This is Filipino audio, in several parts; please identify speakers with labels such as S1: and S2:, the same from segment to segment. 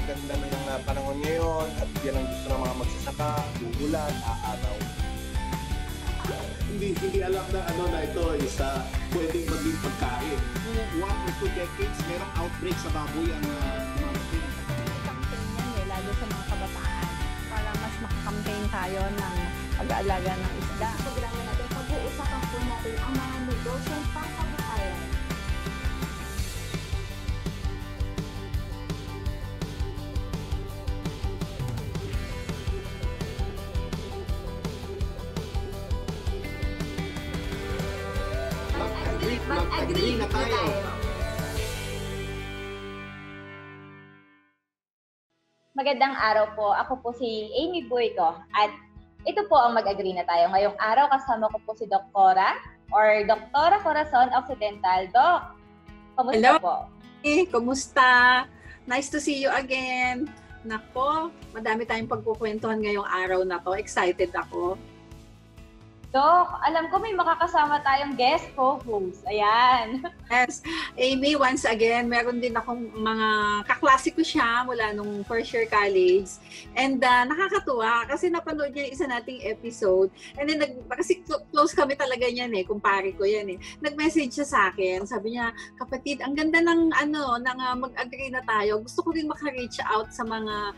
S1: ganda ng panahon ngayon at yan ang gusto ng mga magsasaka, uulan, aaraw.
S2: Hindi alam na na ito is pwedeng maging pagkain. 1 or 2 decades, merong outbreak sa baboy ang dumating.
S3: Campaign yan lalo sa mga kabataan para mas makakampaign tayo ng pag-aalaga ng isda.
S4: Sa programa natin, pag-uusapan po natin ang mga negosyong pangkabuhayan.
S2: Mag-agree na tayo.
S5: Magandang araw po. Ako po si Amy Buico at ito po ang mag-agree na tayo. Ngayong araw kasama ko po si Doc Cora or Doktora Corazon Occidental. Doc, kamusta
S6: Hello.
S5: po?
S6: Kumusta? Nice to see you again. Nako, madami tayong pagkukwentuhan ngayong araw na to. Excited ako.
S5: Doc, alam ko may makakasama tayong guest co-host. Ayan.
S6: Yes, Amy, once again, meron din akong mga kaklase ko siya mula nung first year college. And nakakatuwa kasi napanood niya yung isa nating episode. And then, kasi close kami talaga niyan kumpare ko yan Nag-message siya sa akin. Sabi niya, kapatid, ang ganda ng mag-agree na tayo. Gusto ko rin maka-reach out sa mga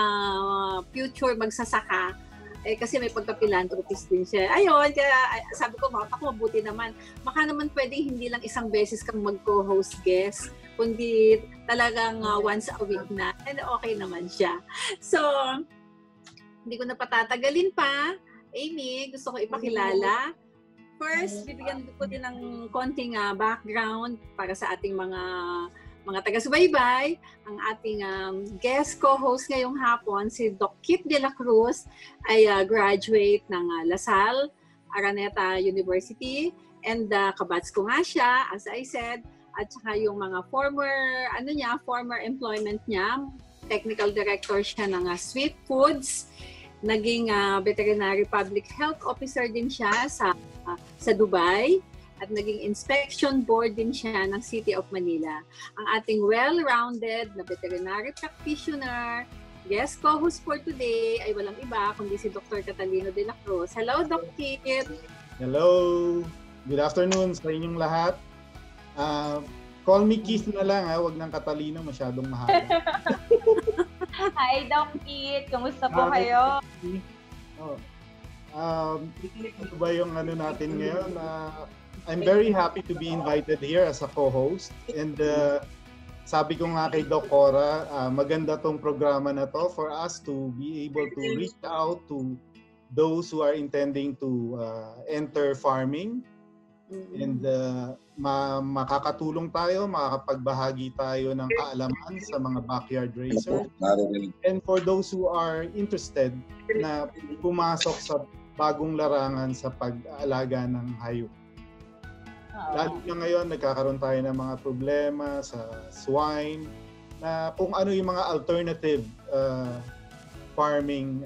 S6: future magsasaka. Kasi may pagka-philanthropist din siya. Ayun, kaya sabi ko, ako mabuti naman. Baka naman pwedeng hindi lang isang beses kang mag-co-host guest, kundi talagang once a week na. And okay naman siya. So, hindi ko na patatagalin pa. Amy, gusto ko ipakilala. First, bibigyan ko din ng konting background para sa ating mga taga-subaybay. Ang ating guest co-host ngayong hapon, si Doc Kit De La Cruz, ay graduate ng LaSalle Araneta University. And kabats ko nga siya, as I said, at saka yung mga former employment niya, technical director siya ng Sweet Foods. Naging veterinary public health officer din siya sa Dubai. At naging inspection board din siya ng City of Manila. Ang ating well-rounded na veterinary practitioner, guest co-host for today ay walang iba kundi si Dr. Catalino De La Cruz. Hello, Doc Kit!
S7: Hello! Good afternoon sa inyong lahat. Call me Keith na lang, wag ng Catalino, masyadong mahaba.
S5: Hi, Doc Kit! Kamusta po kayo?
S7: Ito ba yung natin ngayon? I'm very happy to be invited here as a co-host. And sabi ko nga kay Doc Cora, maganda tong programa na to for us to be able to reach out to those who are intending to enter farming. And makakatulong tayo, makakapagbahagi tayo ng kaalaman sa mga backyard racers. And for those who are interested na pumasok sa bagong larangan sa pag-aalaga ng hayop. Lalo na ngayon, nagkakaroon tayo ng mga problema sa swine, na kung ano yung mga alternative farming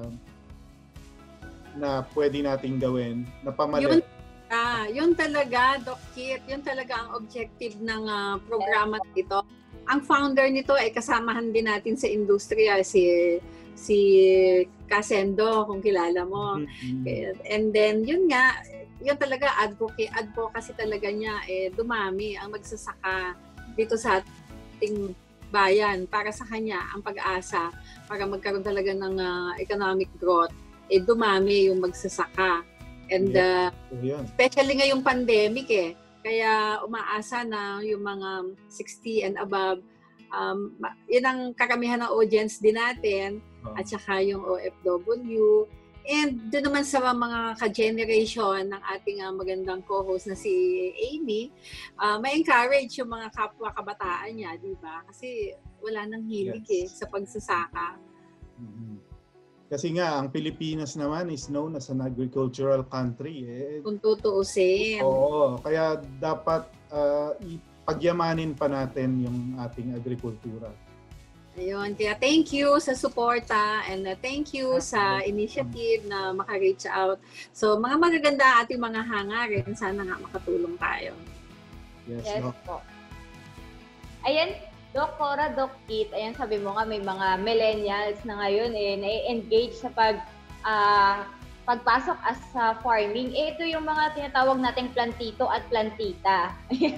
S7: na pwede nating gawin na pamalit.
S6: Yun talaga, Doc Kit, yun talaga ang objective ng programa nito. Ang founder nito ay kasamahan din natin sa industriya, si Casendo, kung kilala mo. And then, yun talaga, advocacy talaga niya, dumami ang magsasaka dito sa ating bayan. Para sa kanya, ang pag-asa, para magkaroon talaga ng economic growth, dumami yung magsasaka. And especially ngayong pandemic kaya umaasa na yung mga 60 and above, yun ang karamihan ng audience din natin, at saka yung OFW. And doon naman sa mga ka-generation ng ating magandang co-host na si Amy, ma-encourage yung mga kapwa kabataan niya, di ba? Kasi wala nang hilig sa pagsasaka.
S7: Kasi nga, ang Pilipinas naman is known as an agricultural country.
S6: Kung tutuusin.
S7: Oo, kaya dapat pagyamanin pa natin yung ating agrikultura.
S6: Ayun, kaya thank you sa suporta and thank you sa initiative na maka-reach out. So, mga magaganda ating mga hangarin, sana nga makatulong tayo.
S5: Yes po. Ayan, Doc Cora, Doc Kit, ayan sabi mo nga may mga millennials na ngayon na-engage sa pagpasok as sa farming. Ito yung mga tinatawag nating plantito at plantita.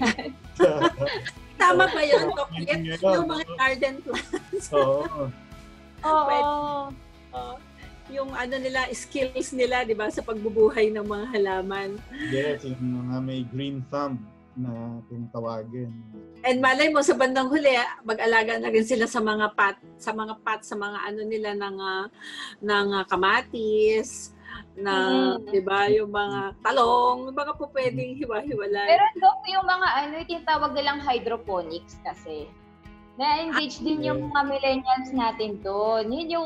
S6: Tama ba yun, Doc Kit? Yung mga garden plants.
S7: Oo.
S5: Oo.
S6: Yung nila, skills nila, di ba, sa pagbubuhay ng mga halaman.
S7: Yes, yung mga may green thumb na tawagin.
S6: And malay mo, sa bandang huli, mag-alaga na rin sila sa mga nila ng kamatis, di ba, yung mga talong, yung mga po pwedeng hiwa-hiwalay.
S5: Pero Doc, yung mga yung tinatawag nilang hydroponics kasi. Na-engage din yung mga millennials natin doon. Yun yung,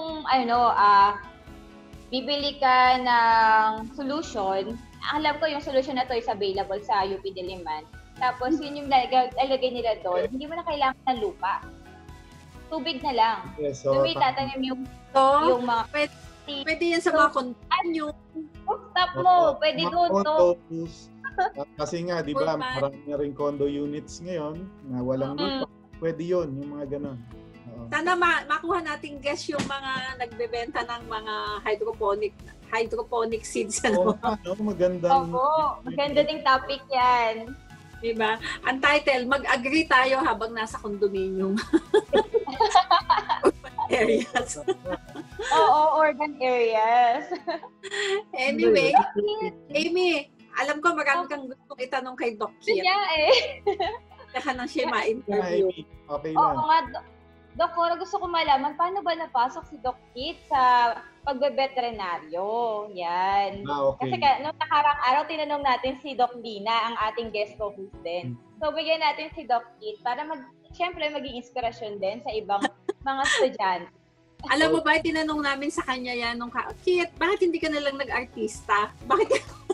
S5: bibili ka ng solution. Alam ko yung solution na to is available sa UP Diliman. Tapos yun yung lalagay nila doon. Hindi mo na kailangan ng lupa. Tubig na lang.
S7: Yes, so,
S5: Tubig tatanim yung mga...
S6: Pwede yan sa mga kontinyo.
S5: Stop mo! Pwede doon to.
S7: Kasi nga, di ba, marami na rin condo units ngayon na walang lupa. Pwede yun, yung mga ganon.
S6: Sana makuha nating guess yung mga nagbebenta ng mga hydroponic seeds.
S7: Magandang.
S5: Maganda ding topic yan.
S6: Diba? Ang title, mag-agree tayo habang nasa condominium. Areas.
S5: Oo, urban areas.
S6: Anyway, Amy, alam ko marami kang gustong itanong kay Doc Kit.
S5: Kaya
S6: Saka nang siya ma-interview.
S7: Okay na.
S5: Oo nga, Doc Cora, gusto ko malaman, paano ba napasok si Doc Kit sa pagbe-veterinaryo? Yan.
S7: Okay.
S5: Kasi nung nakarang araw, tinanong natin si Doc Dina, ang ating guest co-host din. So, bigyan natin si Doc Kit para siyempre maging inspirasyon din sa ibang mga estudyante.
S6: Alam mo ba, tinanong namin sa kanya yan nung Kit, bakit hindi ka nalang nag-artista? Bakit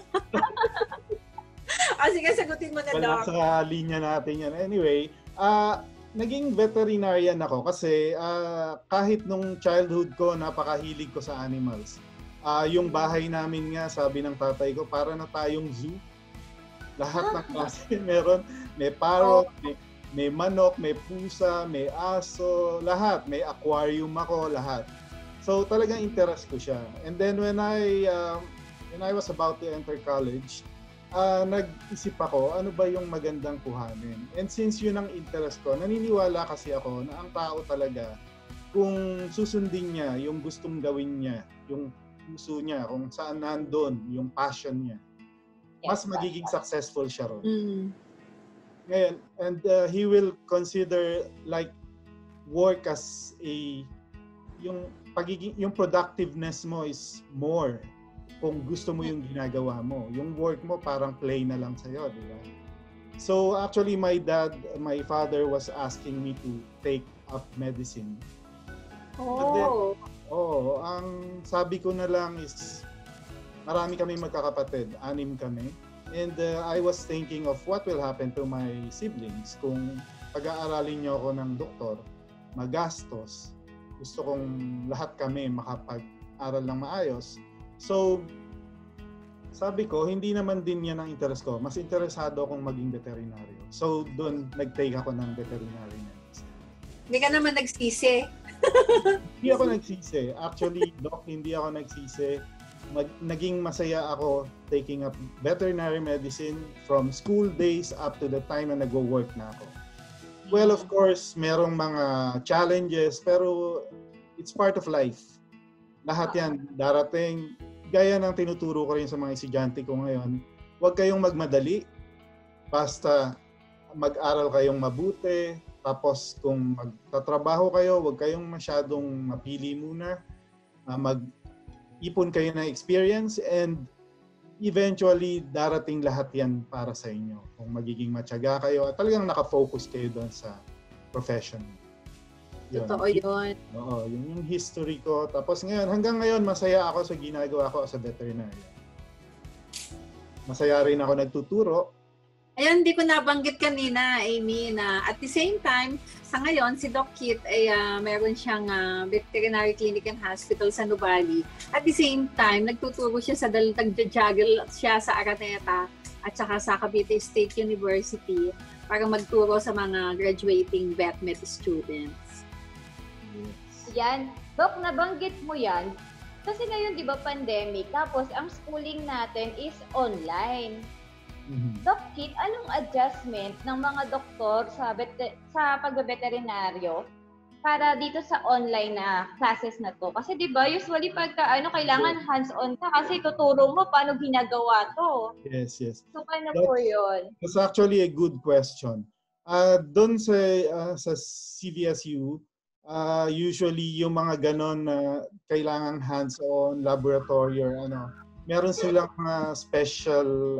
S6: sige, sagutin mo na, Doc.
S7: Wala sa linya natin yan. Anyway, naging veterinarian ako kasi kahit nung childhood ko, napakahilig ko sa animals. Yung bahay namin nga, sabi ng tatay ko, para na tayong zoo. Lahat ng klase meron. May parrot, may manok, may pusa, may aso, lahat. May aquarium ako, lahat. So talagang interest ko siya. And then when I was about to enter college, nag-isip ako, ano ba yung magandang kuhanin? And since yun ang interest ko, naniniwala kasi ako na ang tao talaga, kung susundin niya yung gustong gawin niya, yung puso niya, kung saan nandun, yung passion niya, mas magiging successful siya ron. Ngayon, and he will consider like work as yung productiveness mo is more kung gusto mo yung ginagawa mo. Yung work mo parang play na lang sa'yo, di ba? So actually my father was asking me to take up medicine.
S6: Oh.
S7: Ang sabi ko na lang is marami kami magkakapatid, 6 kami. And I was thinking of what will happen to my siblings kung pag-aaralin niyo ako ng doktor, magastos. Gusto kong lahat kami makapag-aral ng maayos. So, sabi ko, hindi naman din yan ang interest ko. Mas interesado akong maging veterinaryo. So, doon nag-take ako ng veterinary medicine.
S6: Hindi ka naman nagsisi.
S7: Hindi ako nagsisi. Actually, Doc, hindi ako nagsisi. Naging masaya ako taking up veterinary medicine from school days up to the time na nag-work na ako. Well, of course, merong mga challenges, pero it's part of life. Lahat yan darating. Gaya ng tinuturo ko rin sa mga estudyante ko ngayon, huwag kayong magmadali. Basta mag-aral kayong mabuti. Tapos kung magtatrabaho kayo, huwag kayong masyadong mapili muna. Mag-ipon kayo ng experience and eventually darating lahat yan para sa inyo. Kung magiging matyaga kayo at talagang nakafocus kayo doon sa profession. Yun.
S6: Totoo yun.
S7: Oo, yun yung history ko. Tapos ngayon, hanggang ngayon, masaya ako sa ginagawa ko as a veterinarian. Masaya rin ako nagtuturo.
S6: Ayun, hindi ko nabanggit kanina, Amy, na at the same time, sa ngayon, si Doc Kit ay meron siyang veterinary clinic and hospital sa Nuvali. At the same time, nagtuturo siya sa nag-juggle siya sa Araneta at saka sa Cavite State University para magturo sa mga graduating vet med students.
S5: Yan. Dok, nabanggit mo yan. Kasi ngayon, di ba, pandemic, tapos ang schooling natin is online. Doc Kit, anong adjustment ng mga doktor sa pagbe-veterinaryo para dito sa online na classes na to? Kasi di ba, usually pagka kailangan hands-on ka kasi tuturo mo paano ginagawa to.
S7: Yes.
S5: So, paano po yun?
S7: It's actually a good question. Doon sa CVSU, usually yung mga ganon na kailangan hands-on, laboratory or meron silang mga special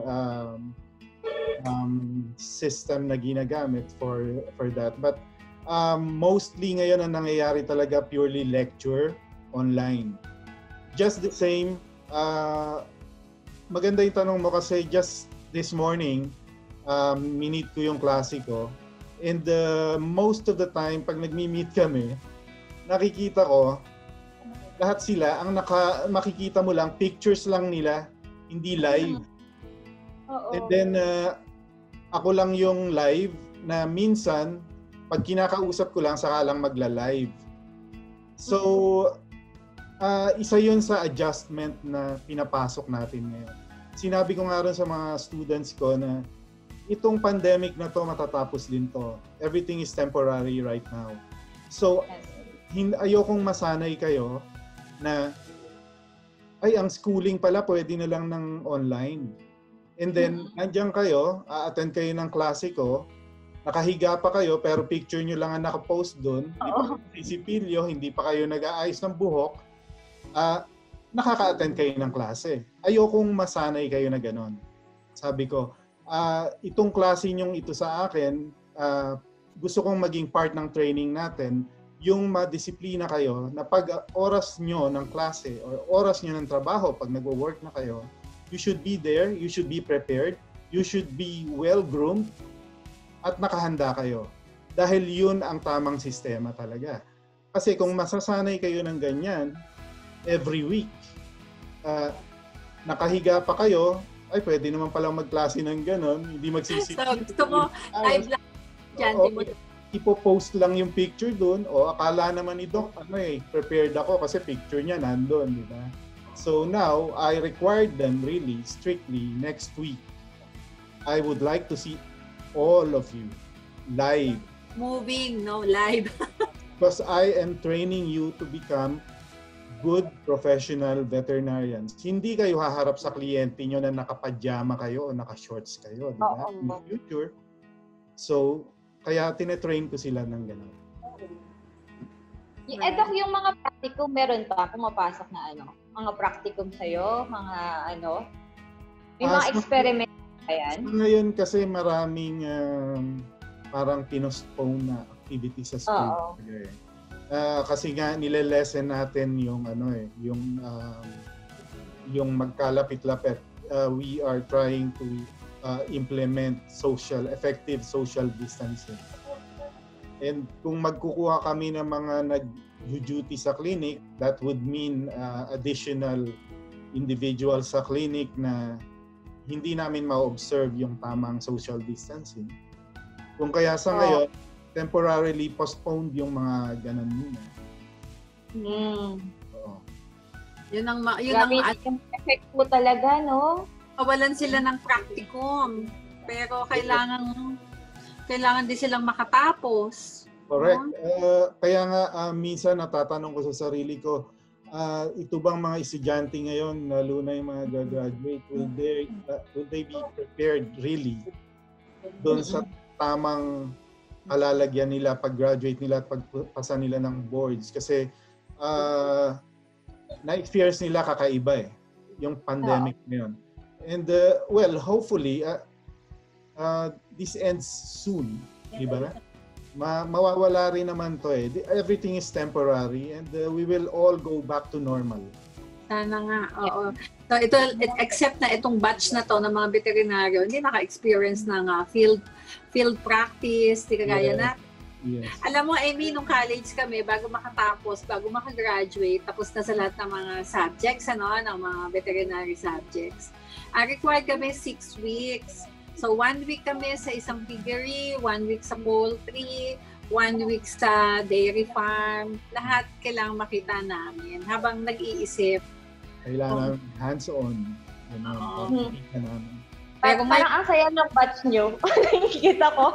S7: system na ginagamit for that. But mostly ngayon ang nangyayari talaga purely lecture online. Just the same, maganda yung tanong mo kasi just this morning, minute ko yung klase ko. And most of the time, pag nagmi-meet kami, nakikita ko, lahat sila, ang makikita mo lang, pictures lang nila, hindi live. And then, ako lang yung live na minsan, pag kinakausap ko lang, saka lang magla-live. So, isa yun sa adjustment na pinapasok natin ngayon. Sinabi ko nga rin sa mga students ko na itong pandemic na to matatapos din to. Everything is temporary right now. So, ayokong masanay kayo na ang schooling pala pwede na lang ng online. And then, nandiyan kayo, attend kayo ng klase ko, nakahiga pa kayo pero picture nyo lang ang nakapost doon, hindi pa sisipilyo, hindi pa kayo nag-aayos ng buhok, nakaka-attend kayo ng klase. Ayokong masanay kayo na ganon. Sabi ko, itong klase nyong ito sa akin, gusto kong maging part ng training natin, yung madisiplina kayo na pag oras nyo ng klase or oras nyo ng trabaho, pag nag-work na kayo, you should be there, you should be prepared, you should be well-groomed, at nakahanda kayo. Dahil yun ang tamang sistema talaga. Kasi kung masasanay kayo ng ganyan, every week, nakahiga pa kayo, ay pwede naman palang magklase ng ganon, hindi magsisipin.
S6: So, gusto mo, live lang dyan.
S7: Ipopost lang yung picture doon, o akala naman ni Doc, prepared ako kasi picture niya nandun, di ba? So now, I required them really, strictly, next week, I would like to see all of you live.
S6: Moving, no, live.
S7: Because I am training you to become good professional veterinarians. Hindi kayo haharap sa kliyente nyo na nakapajama kayo o naka-shorts kayo, di ba? In the future. So, kaya tinetrain ko sila ng gano'n.
S5: Doc, yung mga practicum, meron pa pumapasok na mga practicum sa'yo, mga may mga experiment pa yan?
S7: Ngayon kasi maraming parang pinostpone na activity sa school. Kasi nga nile-lesson natin yung yung magkalapit-lapit. We are trying to implement effective social distancing. And kung magkukuha kami ng mga nag-duty sa clinic, that would mean additional individuals sa clinic na hindi namin ma-observe yung tamang social distancing. Kung kaya sa ngayon, temporarily postponed yung mga ganun muna.
S6: Yun ang
S5: effect po talaga, no?
S6: Kawalan sila ng practicum. Pero kailangan din silang makatapos.
S7: Correct. Kaya nga minsan natatanong ko sa sarili ko, ito bang mga estudyante ngayon, lalo na yung mga graduate, will they be prepared really doon sa tamang kalalagyan nila pag-graduate nila at pagpasa nila ng boards? Kasi na-experience nila kakaiba yung pandemic ngayon. And hopefully, this ends soon, di ba? Mawawala rin naman to Everything is temporary and we will all go back to normal.
S6: Sana nga, oo. So ito, except na itong batch na to ng mga veterinaryo, hindi naka-experience ng field practice, di kagaya na.
S7: Yes.
S6: Alam mo, Amy, nung college kami, bago makatapos, bago makagraduate, tapos na sa lahat ng mga subjects, ng mga veterinary subjects. Required kami 6 weeks. So 1 week kami sa isang piggery, 1 week sa poultry, 1 week sa dairy farm. Lahat kailangang makita namin habang nag-iisip.
S7: Kailangan hands-on.
S6: Oo.
S7: Makikita namin.
S6: Pero
S5: Parang ang saya ng batch nyo. Nakikita ko.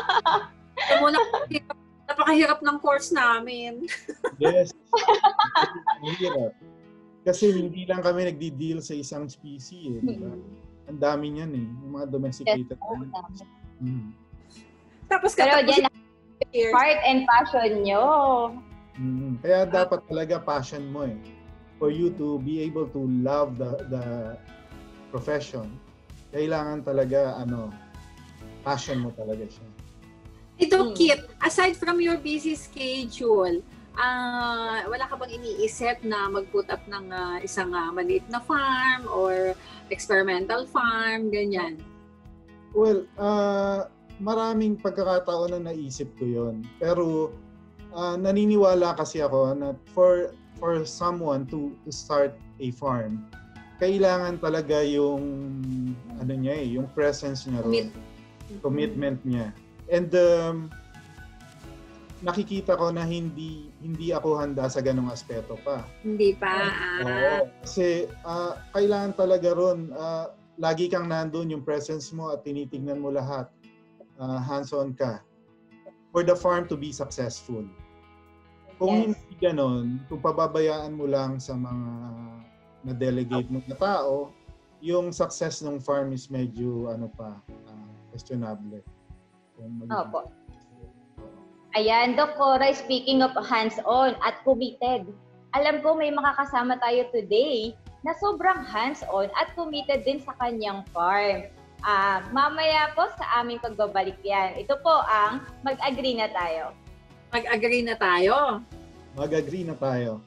S6: Napakahirap ng course namin.
S7: Yes. Mahirap. Kasi hindi lang kami nagdi-deal sa isang species. Diba? Ang dami niyan yung mga domesticated animals.
S6: Tapos
S5: Pero
S6: katapos
S5: dyan, part and passion nyo.
S7: Kaya dapat talaga passion mo for you to be able to love the profession. Kailangan talaga passion mo talaga siya.
S6: Ito, Kit, aside from your busy schedule, wala ka bang iniisip na mag-put up ng isang maliit na farm or experimental farm, ganyan?
S7: Well, maraming pagkakataon na naisip ko yon. Pero naniniwala kasi ako na for someone to start a farm, kailangan talaga yung yung presence niya ron, commitment niya. And nakikita ko na hindi ako handa sa ganung aspeto pa.
S6: Hindi pa.
S7: Oo. Kasi kailangan talaga ron, lagi kang nandun, yung presence mo at tinitignan mo lahat. Hands-on ka. For the farm to be successful. Kung hindi ganon, kung pababayaan mo lang sa mga na-delegate mo na tao, yung success ng farm is medyo questionable.
S5: Opo. Ayan, Doc Cora, speaking of hands-on at committed, alam ko may makakasama tayo today na sobrang hands-on at committed din sa kanyang farm. Mamaya po sa aming pagbabalik yan. Ito po ang Mag-Agree na Tayo.
S6: Mag-agree na tayo.
S7: Mag-agree na tayo.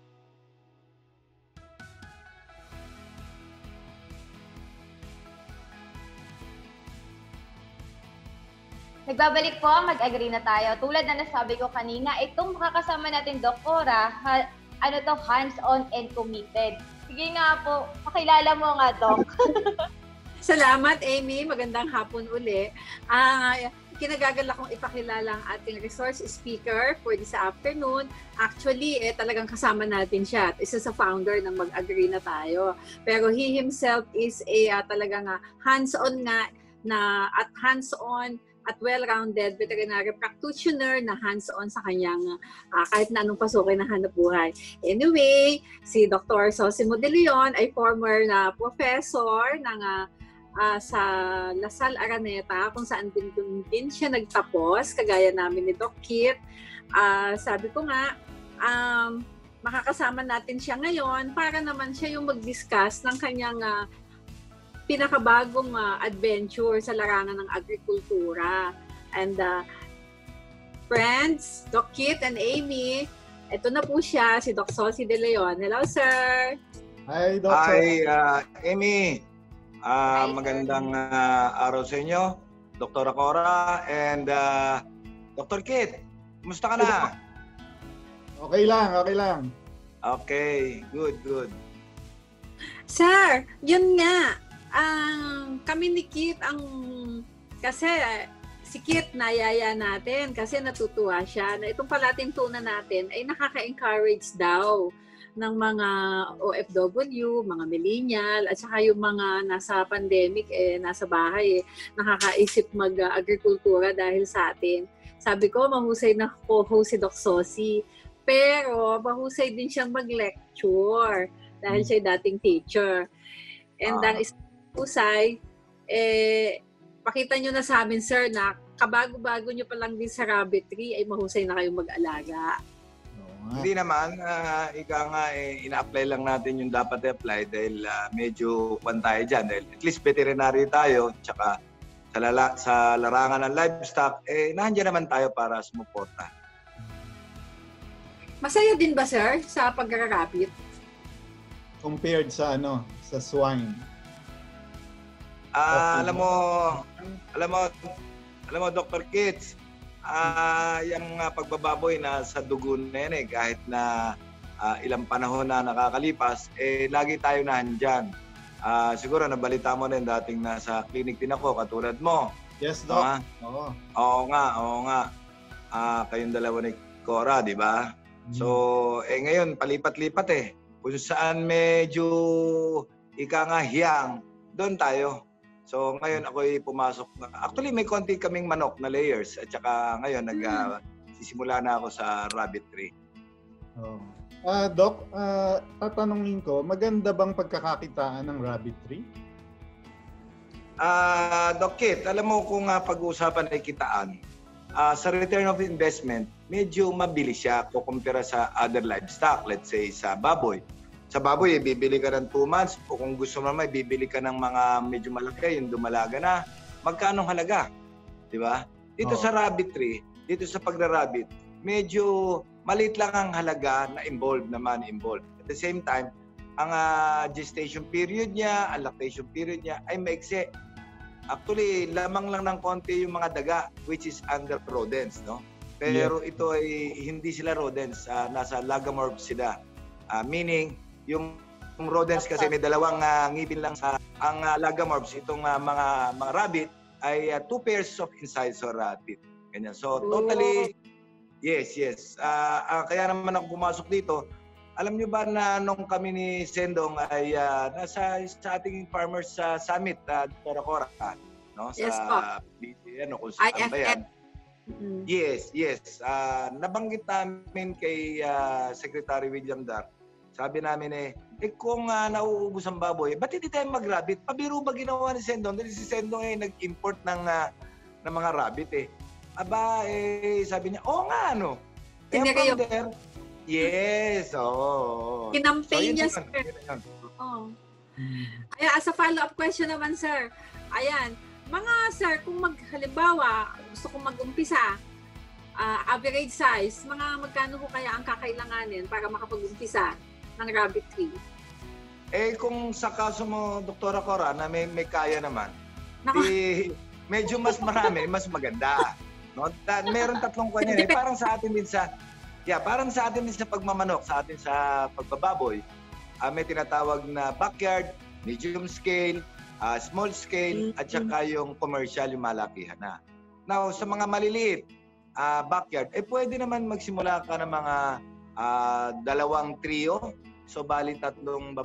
S5: Nagbabalik po, Mag-Agree na Tayo. Tulad na nasabi ko kanina, itong makakasama natin, Doc Cora, hands-on and committed. Sige nga po, pakilala mo nga, Doc.
S6: Salamat, Amy. Magandang hapon uli. Kinagagalak kong ipakilala ang ating resource speaker for this afternoon. Actually, talagang kasama natin siya. Isa sa founder ng Mag-Agree na Tayo. Pero he himself is talagang hands-on at hands-on at well-rounded veterinary practitioner na hands-on sa kanyang kahit na anong pasukin na hanap buhay. Anyway, si Dr. Zosimo De Leon ay former na professor ng sa Lasal Araneta, kung saan din siya nagtapos, kagaya namin ni Doc Kit. Sabi ko nga, makakasama natin siya ngayon para naman siya yung mag-discuss ng kanyang pinakabagong adventure sa larangan ng agrikultura. And friends, Doc Kit and Amy, ito na po siya, si Doc Zosi De Leon. Hello, sir!
S7: Hi, Doc.
S8: Hi, Amy. Magandang araw sa inyo, Dr. Cora and Dr. Kit. Kumusta ka na?
S7: Okay lang.
S8: Okay, good.
S6: Sir, yun nga. Kami ni Kit kasi si Kit nayaya natin kasi natutuwa siya na itong palatuntunan natin ay nakaka-encourage daw ng mga OFW, mga millennial, at saka yung mga nasa pandemic, nasa bahay, nakakaisip mag-agrikultura dahil sa atin. Sabi ko, mahusay na co-host si Doc Zosi, pero mahusay din siyang mag-lecture dahil siya dating teacher. And ang isang husay, pakita nyo na sa amin, sir, na kabago-bago nyo pa lang din sa rabbitry, ay mahusay na kayong mag-alaga.
S8: Hindi naman, ika nga ina-apply lang natin yung dapat i-apply dahil medyo tayo dyan. Dahil at least veterinary tayo, tsaka sa larangan ng livestock, nandiyan naman tayo para sumuporta.
S6: Masaya din ba, sir, sa pag-rabbit?
S7: Compared sa sa swine.
S8: Alam mo, Dr. Kits, yung pagbababoy na sa dugo na yan kahit na ilang panahon na nakakalipas, lagi tayo nandyan. Siguro nabalita mo rin dating nasa clinic din ako katulad mo.
S7: Yes, Doc.
S8: Oo. Oo nga. Kayong dalawa ni Cora, di ba? So, ngayon, palipat-lipat eh. Kung saan medyo hiyang, doon tayo. So, ngayon ako'y pumasok. Actually, may konti kaming manok na layers. At saka ngayon, sisimula na ako sa rabbit tree.
S7: Oh. Doc, tatanungin ko, maganda bang pagkakakitaan ng rabbit tree?
S8: Doc Kit, alam mo kung pag-uusapan ay kitaan, sa return of investment, medyo mabilis siya kukumpara sa other livestock. Let's say sa baboy. Sa baboy, bibili ka ng 2 months o kung gusto mo naman, bibili ka ng mga medyo malaki, yung dumalaga na. Magkano halaga? Di ba? Dito sa rabbit tree, dito sa pagra-rabbit, medyo maliit lang ang halaga na involved. At the same time, ang gestation period niya, ang lactation period niya ay maiksi. Actually, lamang lang ng konti yung mga daga which is under rodents, no? Pero ito ay hindi sila rodents, nasa lagomorphs sila. Meaning, yung rodents kasi may dalawang ngipin lang sa ang lagomorphs, itong mga rabbit ay 2 pairs of incisor teeth. Ganyan. So, totally, yes. Kaya naman ako pumasok dito. Alam nyo ba na nung kami ni Sendong ay nasa sa ating farmers summit, Dr. Cora, no?
S6: Yes,
S8: sa kung saan ba yan? Yes. Nabanggit namin kay Secretary William Dar. Sabi namin kung nauubos ang baboy, ba't hindi tayo mag-rabbit? Pabiro ba ginawa ni Sendong? Dahil si Sendong nag-import ng mga rabbit Aba, sabi niya, nga, ano? Kaya from there, yes,
S6: Kinampaign niya, sir. Ayan, as a follow-up question naman, sir. Ayan, mga sir, kung halimbawa, gusto kong mag-umpisa, average size, magkano ko kaya ang kakailanganin para makapag-umpisa ng rabbit tree?
S8: Kung sa kaso mo, Dr. Cora, na may kaya naman, medyo mas marami, mas maganda. No? Meron 3 kanya. Parang sa atin din sa pagmamanok, sa atin sa pagbababoy, may tinatawag na backyard, medium scale, small scale, at saka yung commercial, yung malakihan na. Now, sa mga maliliit, backyard, pwede naman magsimula ka ng mga 2 trio. So, bali 4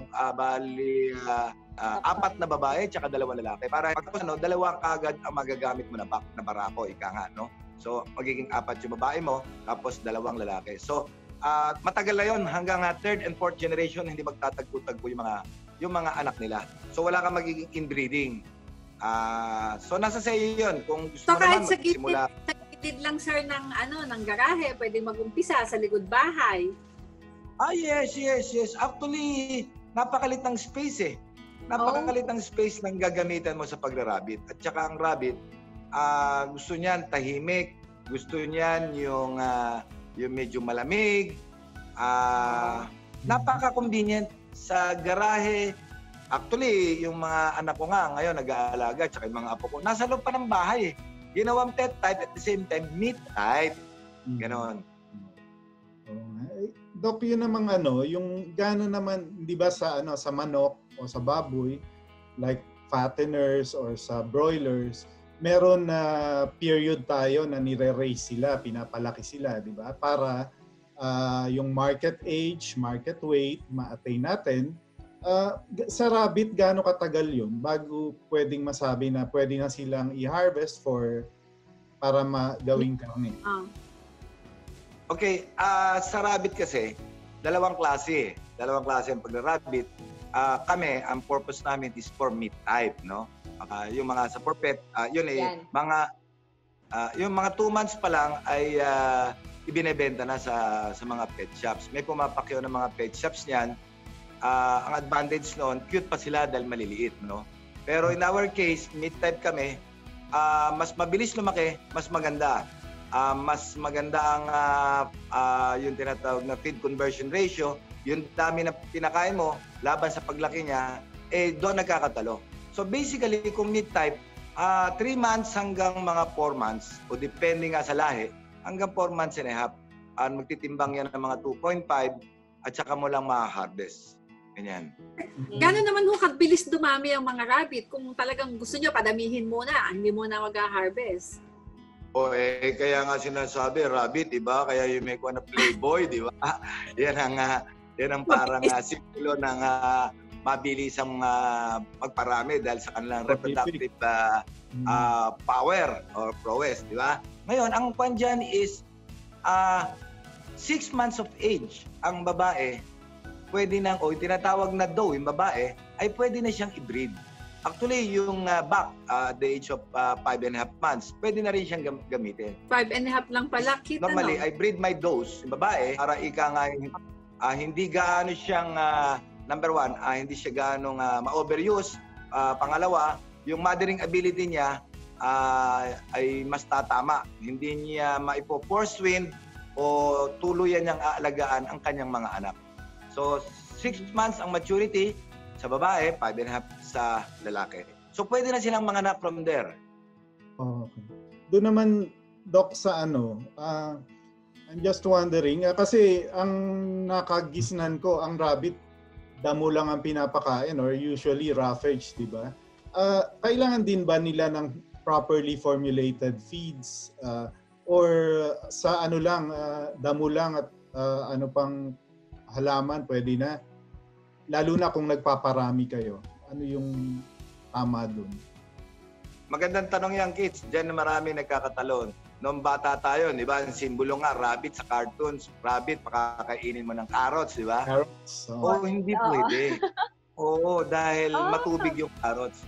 S8: na babae, at saka 2 lalaki. Para pagkatapos, 2 kagad ang magagamit mo na barako, ika nga, no? So, magiging 4 yung babae mo, tapos 2 lalaki. So, matagal na yun. Hanggang 3rd and 4th generation, hindi magtatagpo-tagpo yung mga anak nila. So, wala kang magiging inbreeding. So, nasa sa iyo yun. Kung gusto mo naman magsimula.
S6: Sa gilid lang, sir, ng garahe, pwede mag-umpisa sa likod bahay.
S8: Yes. Actually, napakalit ng space Napakalit ng space ng gagamitan mo sa pagra-rabbit. At saka ang rabbit, gusto niyan tahimik, gusto niyan yung medyo malamig. Napaka-convenient sa garahe. Actually, yung mga anak ko nga ngayon nag-aalaga, at saka yung mga apo ko, nasa loob pa ng bahay. Ginawang pet type at the same time meat type. Ganon.
S7: Dok, yun namang yung gano'n naman, di ba sa manok o sa baboy, like fatteners or sa broilers, meron na period tayo na nire-raise sila, pinapalaki sila, di ba? Para yung market age, market weight, ma-attain natin. Sa rabbit, gaano katagal yun bago pwedeng masabi na pwede na silang i-harvest para magawing karne?
S8: Okay, sa rabbit kasi, 2 klase. 2 klase ang pagra-rabbit. Kami, ang purpose namin is for meat type, no? Yung mga sa for pet, yung mga 2 months pa lang ay ibinebenta na sa mga pet shops. May pumapakyaw ng mga pet shops niyan. Ang advantage noon, cute pa sila dahil maliliit, no? Pero in our case, meat type kami, mas mabilis lumaki, mas maganda. Mas maganda ang yung tinatawag na feed conversion ratio. Yung dami na pinakain mo laban sa paglaki niya, doon nagkakatalo. So basically, kung meat type, 3 months hanggang mga 4 months, o depende nga sa lahi, hanggang 4 months and a half, magtitimbang yan ng mga 2.5 at saka mo lang ma-harvest. Ganyan.
S6: Gano'n naman ho kabilis dumami ang mga rabbit kung talagang gusto nyo padamihin muna, hindi muna mag-harvest?
S8: O kaya nga sinasabi, rabbit, di ba? Kaya yung may kuha na playboy, di ba? Yan ang parang simbolo ng mabilisang pagparami dahil sa kanilang reproductive power or prowess, di ba? Ngayon, ang kwan dyan is 6 months of age ang babae, pwede nang, o tinatawag na doe, yung babae, ay pwede na siyang i-breed. Actually, yung back at the age of 5.5 months, pwede na rin siyang gamitin.
S6: 5.5 lang pala, kita
S8: Normally,
S6: no?
S8: I breed my does, yung babae, para ika nga hindi gaano siyang, number one, hindi siya gaano ma-overuse. Pangalawa, yung mothering ability niya ay mas tatama. Hindi niya maipo-force wind o tuluyan niyang aalagaan ang kanyang mga anak. So, 6 months ang maturity sa babae, 5.5 sa lalaki. So, pwede na silang manganak from there.
S7: Okay. Doon naman, Doc, sa I'm just wondering, kasi ang nakagisnan ko, ang rabbit, damo lang ang pinapakain or usually roughage, di ba? Kailangan din ba nila ng properly formulated feeds or sa damo lang at ano pang halaman pwede na? Lalo na kung nagpaparami kayo. Ano yung tama dun?
S8: Magandang tanong yan, kids. Diyan marami nagkakatalon. Noong bata tayo, di ba? Ang simbolo nga, rabbit sa cartoons. Rabbit, pakakainin mo ng carrots, di ba?
S7: Carrots.
S8: Oo, hindi pwede. Oo, dahil matubig yung carrots.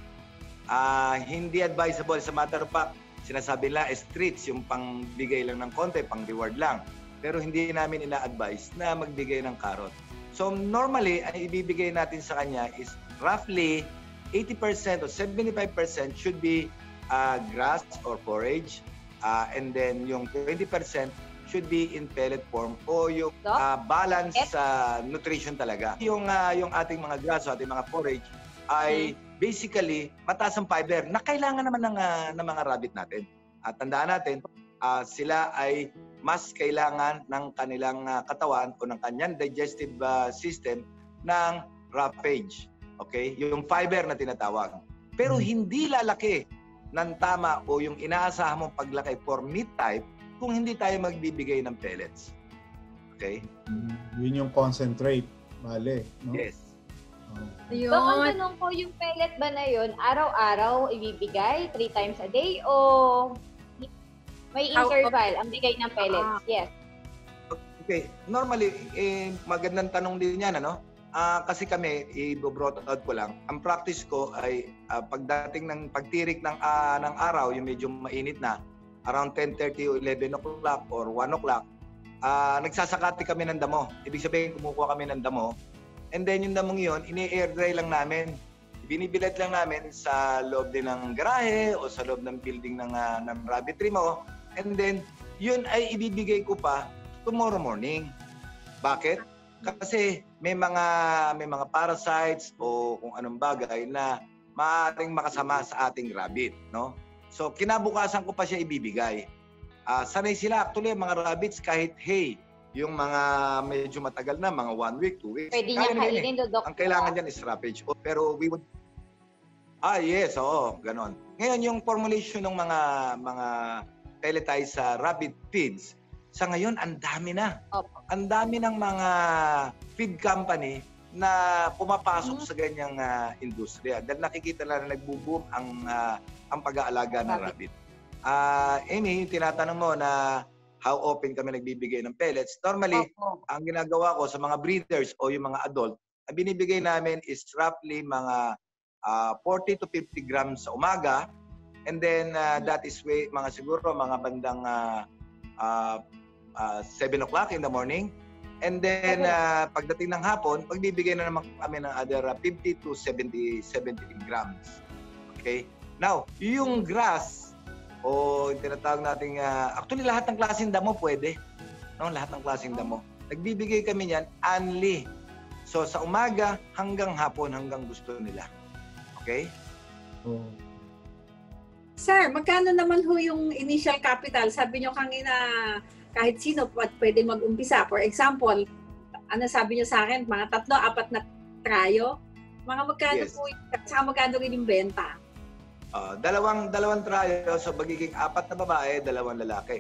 S8: Hindi advisable. Sa matter of fact, sinasabi nila, treats, yung pangbigay lang ng konti, pang reward lang. Pero hindi namin ina-advise na magbigay ng carrot. So normally, ang ibibigay natin sa kanya is roughly 80% or 75% should be grass or forage. And then yung 20% should be in pellet form o yung balance nutrition talaga. Yung ating mga grass o ating mga forage ay basically mataas ang fiber na kailangan naman ng mga rabbit natin. At tandaan natin, sila ay mas kailangan ng kanilang katawan o ng kanyang digestive system ng roughage. Okay? Yung fiber na tinatawag. Pero hindi lalaki ng tama o yung inaasahan mong paglaki for meat type kung hindi tayo magbibigay ng pellets. Okay?
S7: Yun yung concentrate. Mali. No?
S8: Yes.
S5: So, ang tanong ko, yung pellet ba na yun, araw-araw ibibigay 3 times a day o may interval ang bigay ng pellets? Yes.
S8: Okay. Normally, magandang tanong din yan, ano? Kasi kami, i-brought out ko lang, ang practice ko ay pagdating ng pagtirik ng araw, yung medyo mainit na, around 10:30 o 11 o'clock or 1 o'clock, nagsasakati kami ng damo. Ibig sabihin, kumukuha kami ng damo. And then yung damong yun, ini-air dry lang namin. Binibilad lang namin sa loob din ng garahe o sa loob ng building ng rabbitry mo. And then, yun ay ibibigay ko pa tomorrow morning. Bakit? Kasi may mga parasites o kung anong bagay na maaaring makasama sa ating rabbit, no? So, kinabukasan ko pa siya ibibigay. Sanay sila, actually, mga rabbits kahit hay, yung mga medyo matagal na, mga 1 week, 2 weeks.
S5: Pwede niya kainin, Dok.
S8: Ang kailangan dyan is roughage. Pero we would... yes, oo, ganon. Ngayon, yung formulation ng mga pelletized rabbit feeds, sa ngayon, ang dami na. Ang dami ng mga feed company na pumapasok sa ganyang industriya. Dahil nakikita na nagbo-boom ang pag-aalaga ng rabbit. Amy, tinatanong mo na how often kami nagbibigay ng pellets. Normally, ang ginagawa ko sa mga breeders o yung mga adult, ang binibigay namin is roughly mga 40 to 50 grams sa umaga. And then, that is mga siguro mga bandang 7 o'clock in the morning. And then, pagdating ng hapon, pagbibigay na naman kami ng other 50 to 70 grams. Okay? Now, yung grass, o tinatawag natin, actually lahat ng klaseng damo pwede. No? Lahat ng klaseng damo. Nagbibigay kami yan only. So, sa umaga hanggang hapon, hanggang gusto nila. Okay?
S6: Sir, magkano naman ho yung initial capital? Sabi nyo kanina, kahit sino pwede mag-umpisa. For example, ano sabi nyo sa akin, mga 3-4 na trayo? Mga magkano
S8: Yes.
S6: po yun? Saka magkano rin yung benta?
S8: Dalawang trial, so magiging 4 na babae, 2 lalaki.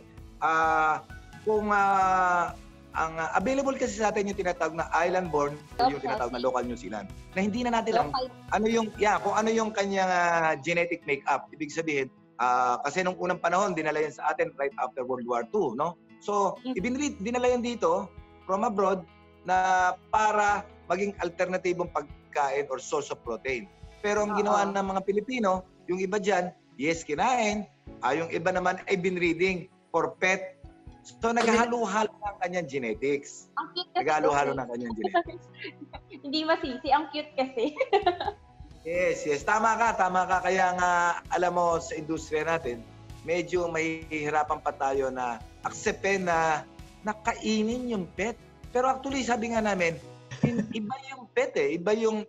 S8: Kung ang available kasi sa atin yung tinatawag na island-born, yung tinatawag na local New Zealand, na hindi na natin alam kung ano yung kanyang genetic makeup. Ibig sabihin, kasi nung unang panahon, dinala yan sa atin right after World War II, no? So, dinala yan dito from abroad na para maging alternatibong pagkain or source of protein. Pero ang ginawa ng mga Pilipino, yung iba dyan, yes, kinain. Yung iba naman ay binreading for pet. So, naghahalo-halo ng kanyang genetics.
S5: Ang cute kasi.
S8: Naghahalo-halo ng kanyang genetics.
S5: Hindi masisi. Ang cute kasi.
S8: Yes. Tama ka. Kaya nga, alam mo, sa industriya natin, medyo mahihirapan pa tayo na acceptin na nakainin yung pet. Pero actually, sabi nga namin, iba yung pet eh. Iba yung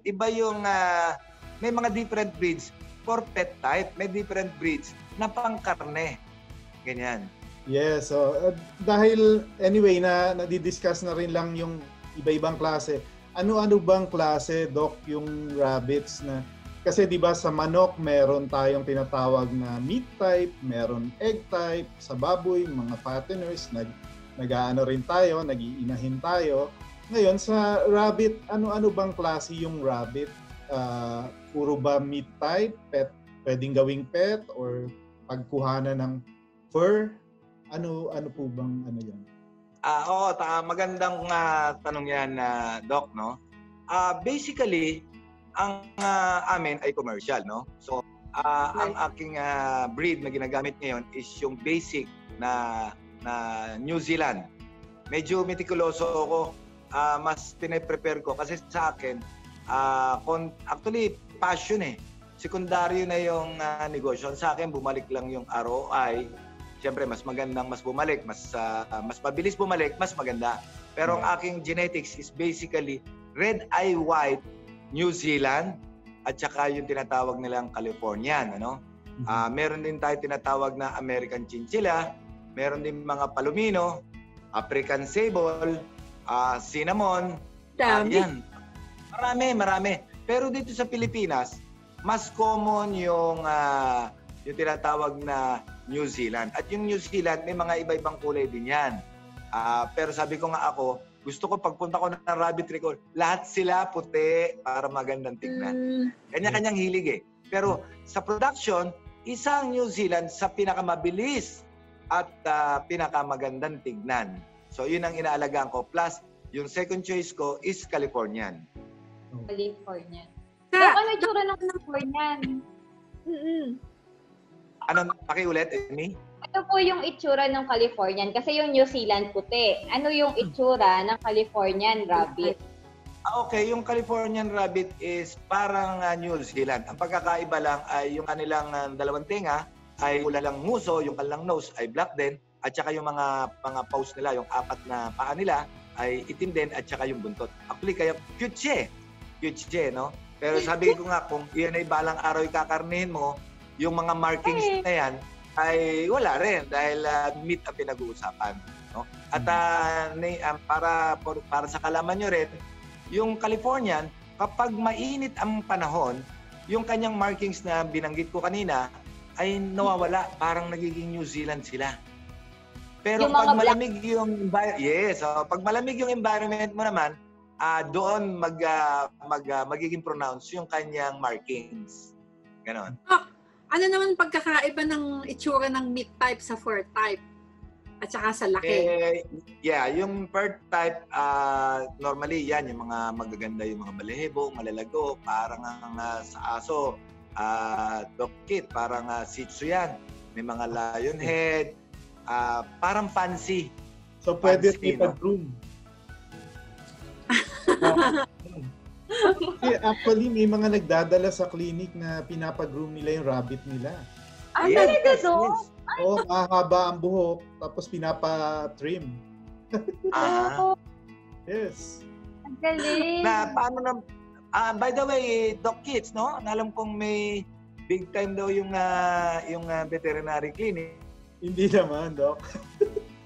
S8: may mga different breeds for pet type. May different breeds na pangkarne. Ganyan.
S7: Yes, so dahil anyway na nadidiscuss na rin lang yung iba-ibang klase. Ano-ano bang klase, Doc, yung rabbits na kasi 'di ba sa manok meron tayong tinatawag na meat type, meron egg type, sa baboy mga fatteners, nag-aano rin tayo, nag-iinahin tayo. Ngayon sa rabbit, ano-ano bang klase yung rabbit? Puro ba meat type, pet, pwedeng gawing pet or pagkuhanan ng fur? Ano po bang ano yan?
S8: Oo, magandang tanong yan, Doc, no? Basically, ang amin ay commercial, no? So, ang aking breed na ginagamit ngayon is yung basic na New Zealand. Medyo meticuloso ako. Mas pine-prepare ko kasi sa akin, actually, passion eh. Sekundaryo na yung negosyo. Sa akin, bumalik lang yung ROI. Siyempre, mas magandang mas bumalik, mas mabilis bumalik, mas maganda. Pero ang aking genetics is basically red eye white New Zealand at saka yung tinatawag nilang Californian, ano? Meron din tayo tinatawag na American Chinchilla, meron din mga Palomino, African Sable, Cinnamon, yan. Marami. Pero dito sa Pilipinas, mas common yung tinatawag na New Zealand. At yung New Zealand, may mga iba-ibang kulay din yan. Pero sabi ko nga ako, gusto ko pagpunta ko ng rabbit recall, lahat sila puti para magandang tignan. Kanya-kanyang hilig eh. Pero sa production, isang New Zealand sa pinakamabilis at pinakamagandang tignan. So yun ang inaalagaan ko. Plus, yung second choice ko is Californian.
S5: Californian. Ano yung tsura ng Californian?
S8: Ano, pakiulit, Amy?
S5: Ano po yung itsura ng Californian? Kasi yung New Zealand puti. Ano yung itsura ng Californian rabbit?
S8: Okay, yung Californian rabbit is parang New Zealand. Ang pagkakaiba lang ay yung kanilang dalawang tenga ay wala lang nguso, yung kanilang nose ay black din, at saka yung mga paws nila, yung 4 na paa nila ay itim din, at saka yung buntot. Actually, kaya cute siya, no? Pero sabi ko nga, kung iyan ay balang araw ikakarnihin mo, yung mga markings na yan ay wala rin dahil meat ang pinag-uusapan, no? At para sa kalaman nyo rin, yung Californian, kapag mainit ang panahon, yung kanyang markings na binanggit ko kanina ay nawawala, parang nagiging New Zealand sila. Pero pag malamig yung pag malamig yung environment mo naman, doon magiging pronounce yung kanyang markings. Ganon.
S6: Ano naman pagkakaiba ng itsura ng meat type sa fur type? At saka sa laki?
S8: Yung fur type, normally yan, yung mga magaganda, yung mga balahibo, malalago, parang sa aso, dog kit, parang Shih Tzu yan. May mga lion head, parang fancy.
S7: So pwede ipag-groom. Actually, may mga nagdadala sa clinic na pinapag-groom nila yung rabbit nila.
S5: Talaga so?
S7: Oo, mahaba ang buhok, tapos pinapa-trim. Yes.
S5: Ang galing.
S8: Paano na, by the way, Doc Kids, no? Alam kong may big time daw yung veterinary clinic.
S7: Hindi naman, Doc.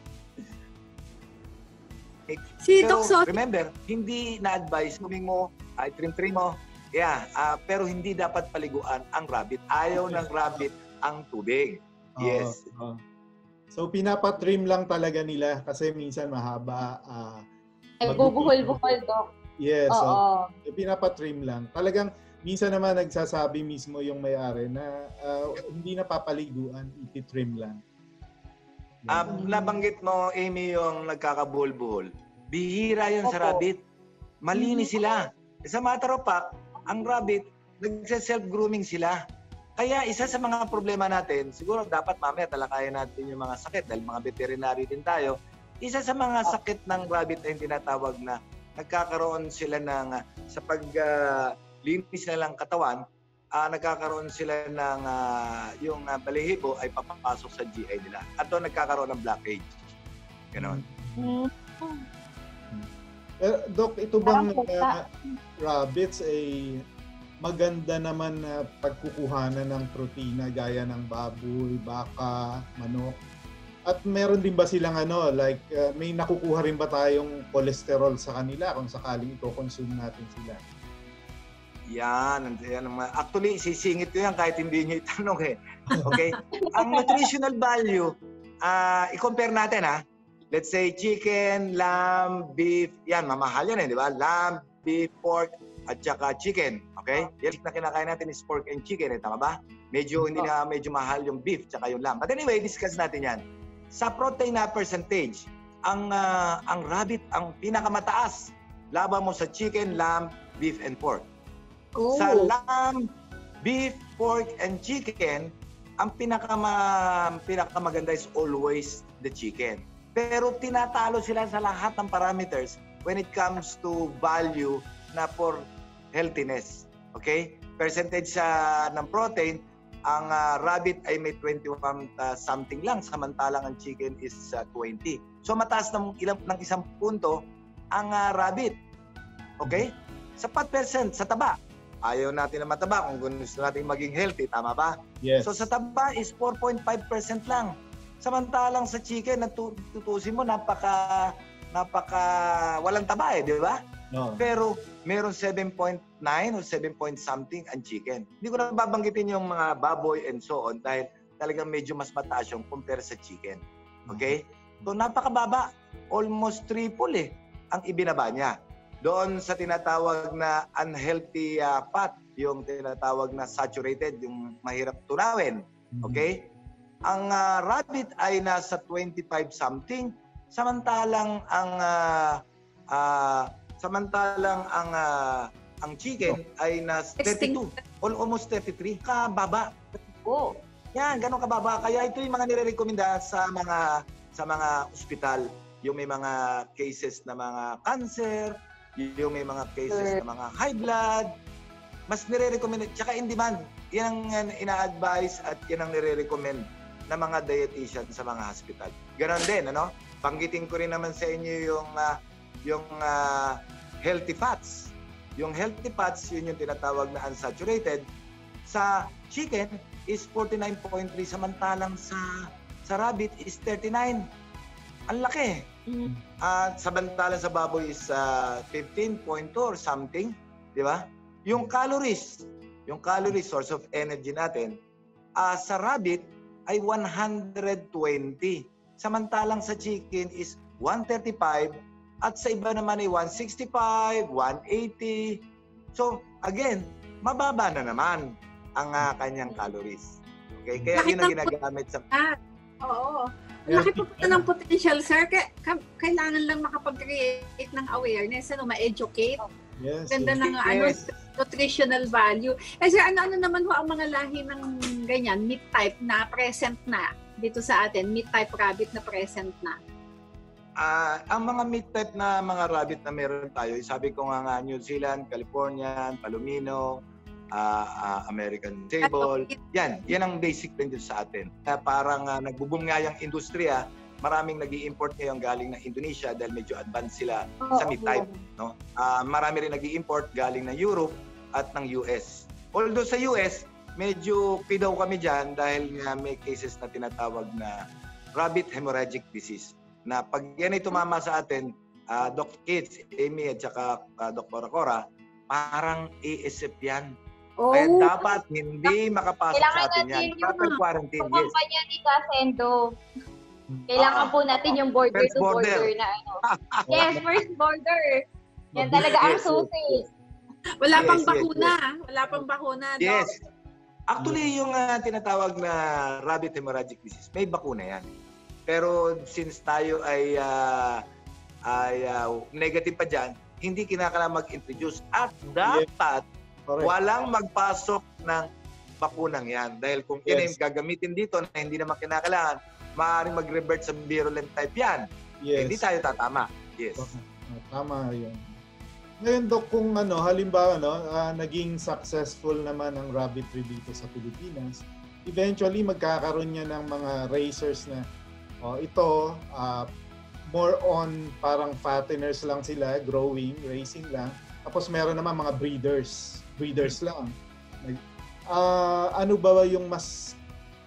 S6: Si Doc Sophie.
S8: Remember, hindi na-advise kung mo Ay, trim-trim mo. Yeah, pero hindi dapat paliguan ang rabbit. Ayaw ng rabbit ang tubig. Yes.
S7: So, pinapatrim lang talaga nila kasi minsan mahaba.
S5: Bubuhol-buhol, Doc.
S7: Yes.
S5: Oo.
S7: So, pinapatrim lang. Talagang, minsan naman nagsasabi mismo yung may-ari na hindi na papaliguan, ititrim lang.
S8: Nabanggit mo, Amy, yung nagkakabuhol-buhol. Bihira yun sa rabbit. Malinis sila. Sa matter of fact, ang rabbit, nagse-self-grooming sila. Kaya isa sa mga problema natin, siguro dapat mamaya talakayan natin yung mga sakit dahil mga veterinary din tayo. Isa sa mga sakit ng rabbit ay tinatawag na nagkakaroon sila ng, sa paglinis nilang katawan, nagkakaroon sila ng, yung balahibo ay papapasok sa GI nila. At doon nagkakaroon ng blockage. Ganon.
S7: Doc, ito bang rabbits ay maganda naman na pagkukuhanan ng protina gaya ng baboy, baka, manok? At meron din ba silang may nakukuha rin ba tayong cholesterol sa kanila kung sakaling i-consume natin sila?
S8: Yan. Actually, sisingit ko yan kahit hindi niyo itanong eh. Okay? Ang nutritional value, i-compare natin Let's say chicken, lamb, beef. Yan, mamahal yan di ba? Lamb, beef, pork, at saka chicken. Okay? Yan na kinakain natin is pork and chicken. Tama ba? Medyo mahal yung beef tsaka yung lamb. But anyway, discuss natin yan. Sa protein na percentage, ang rabbit ang pinakamataas laban mo sa chicken, lamb, beef, and pork. Sa lamb, beef, pork, and chicken, ang pinakamaganda is always the chicken. Pero tinatalo sila sa lahat ng parameters when it comes to value na for healthiness. Okay? Percentage ng protein, ang rabbit ay may 21 something lang, samantalang ang chicken is 20. So mataas ng isang punto ang rabbit. Okay? Sa % sa taba. Ayaw natin na mataba kung gusto natin maging healthy, tama ba?
S7: Yes.
S8: So sa taba is 4.5% lang. Samantalang sa chicken, tutusin mo, napaka walang taba di ba?
S7: No.
S8: Pero meron 7.9 o 7 point something ang chicken. Hindi ko na babanggitin yung mga baboy and so on dahil talagang medyo mas mataas yung compare sa chicken. Okay? So napakababa. Almost triple ang ibinaba niya. Doon sa tinatawag na unhealthy fat, yung tinatawag na saturated, yung mahirap tunawin. Okay? Ang rabbit ay nasa 25 something, samantalang ang chicken ay nasa 32, almost 33. Kababa. Yan, ganun kababa. Kaya ito yung mga nire-recommenda sa mga ospital, yung may mga cases na mga cancer, yung may mga cases na mga high blood, mas nire-recommend, tsaka in demand. Yan ang ina-advise at yan ang nire-recommend na mga dietitian sa mga hospital. Ganon din, Banggitin ko rin naman sa inyo yung healthy fats. Yung healthy fats, yun yung tinatawag na unsaturated. Sa chicken is 49.3, samantalang sa rabbit is 39. Ang laki. At samantalang sa baboy is 15.2 or something, di ba? Yung calories, source of energy natin, sa rabbit ay 120. Samantalang sa chicken is 135 at sa iba naman ay 165, 180. So, again, mababa na naman ang kanyang calories. Okay? Kaya yun ang ginagamit sa...
S6: Oo. Laki po ng potential, sir. Kailangan lang makapag-create ng awareness, ma-educate.
S7: Yes.
S6: Ganda ng nutritional value. Sir, ano naman ho ang mga lahi ng ganyan, meat type na present na dito sa atin, meat type rabbit na present na?
S8: Ang mga meat type na mga rabbit na meron tayo, sabi ko nga New Zealand, Californian, Palomino, American Sable. Yan ang basic din dito sa atin. Parang nagbo-boom nga yung industriya, maraming nag-i-import ngayon galing ng Indonesia dahil medyo advanced sila sa meat type. No? Marami rin nag-i-import galing ng Europe at ng US. Although sa US, medyo pidaw kami dyan dahil nga may cases na tinatawag na rabbit hemorrhagic disease. Na pag yan ay tumama sa atin, Doc Kitts, Amy at saka Dr. Cora, parang ASF yan.
S6: Oh,
S8: Kaya dapat hindi makapasok
S5: Kailangan
S8: sa atin yan.
S5: natin yung
S8: Proper quarantine, yes.
S5: kumpanya ni Kasendo. Kailangan po natin yung border
S8: First
S5: to border
S8: border.
S5: na ano. Yes, first border. Yan talaga ang
S8: Yes,
S5: susi.
S6: wala pang
S8: yes,
S6: bakuna. Wala pang bakuna. Doc.
S8: Yes. Actually, yung tinatawag na rabbit hemorrhagic disease, may bakuna yan. Pero since tayo ay negative pa dyan, hindi kinakailangan mag-introduce. At dapat
S7: Correct.
S8: walang magpasok ng bakunang yan. Dahil kung yan
S7: Yes.
S8: yung gagamitin dito na hindi naman kinakailangan, maaaring mag-revert sa virulent type yan.
S7: Yes.
S8: Hindi tayo tatama. Yes.
S7: Tama yun. Ngayon, Dok, kung halimbawa naging successful naman ang rabbitry dito sa Pilipinas, eventually magkakaroon niya ng mga racers na ito more on parang fatteners lang sila, growing, racing lang. Tapos meron naman mga breeders lang. Ano ba yung mas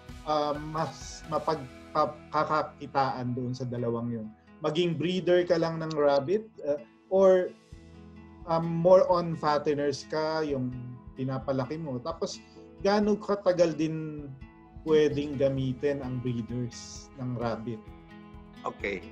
S7: mapagkakakitaan doon sa dalawang yun? Maging breeder ka lang ng rabbit or more on fatteners ka, yung pinapalaki mo. Tapos gaano katagal din pwedeng gamitin ang breeders ng rabbit?
S8: Okay.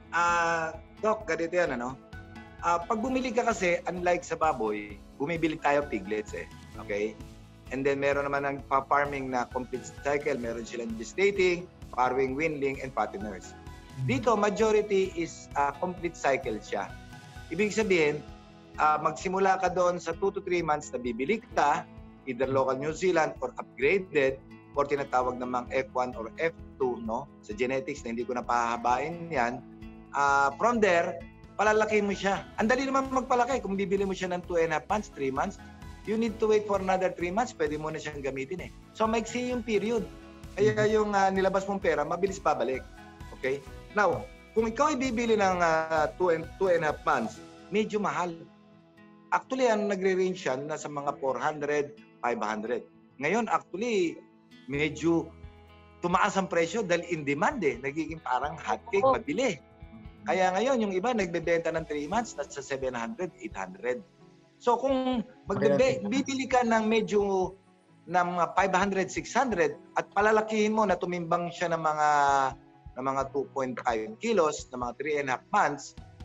S8: Doc, ganito yan, pag bumili ka kasi, unlike sa baboy, bumibili tayo piglets Okay? And then meron naman ang farming na complete cycle. Meron silang gestating, farrowing, weanling, and fatteners. Dito, majority is complete cycle siya. Ibig sabihin, magsimula ka doon sa 2 to 3 months na bibili ka, either local New Zealand or upgraded, or tinatawag namang F1 or F2, sa genetics na hindi ko na pahahabain yan. From there, palalakihin mo siya. Ang dali naman magpalaki. Kung bibili mo siya ng 2.5 months, 3 months, you need to wait for another 3 months, pwede mo na siyang gamitin So, maiksi yung period. Kaya yung nilabas mong pera, mabilis pabalik. Okay? Now, kung ikaw ay bibili ng 2.5 months, medyo mahal. Actually, nagre-range yan nasa mga 400, 500. Ngayon, actually, medyo tumaas ang presyo dahil in demand Nagiging parang hotcake, mabili. Kaya ngayon, yung iba nagbebenta ng 3 months, nasa 700, 800. So kung bibili ka ng medyo ng 500, 600 at palalakihin mo na tumimbang siya ng mga 2.5 kilos, ng mga 3.5 months,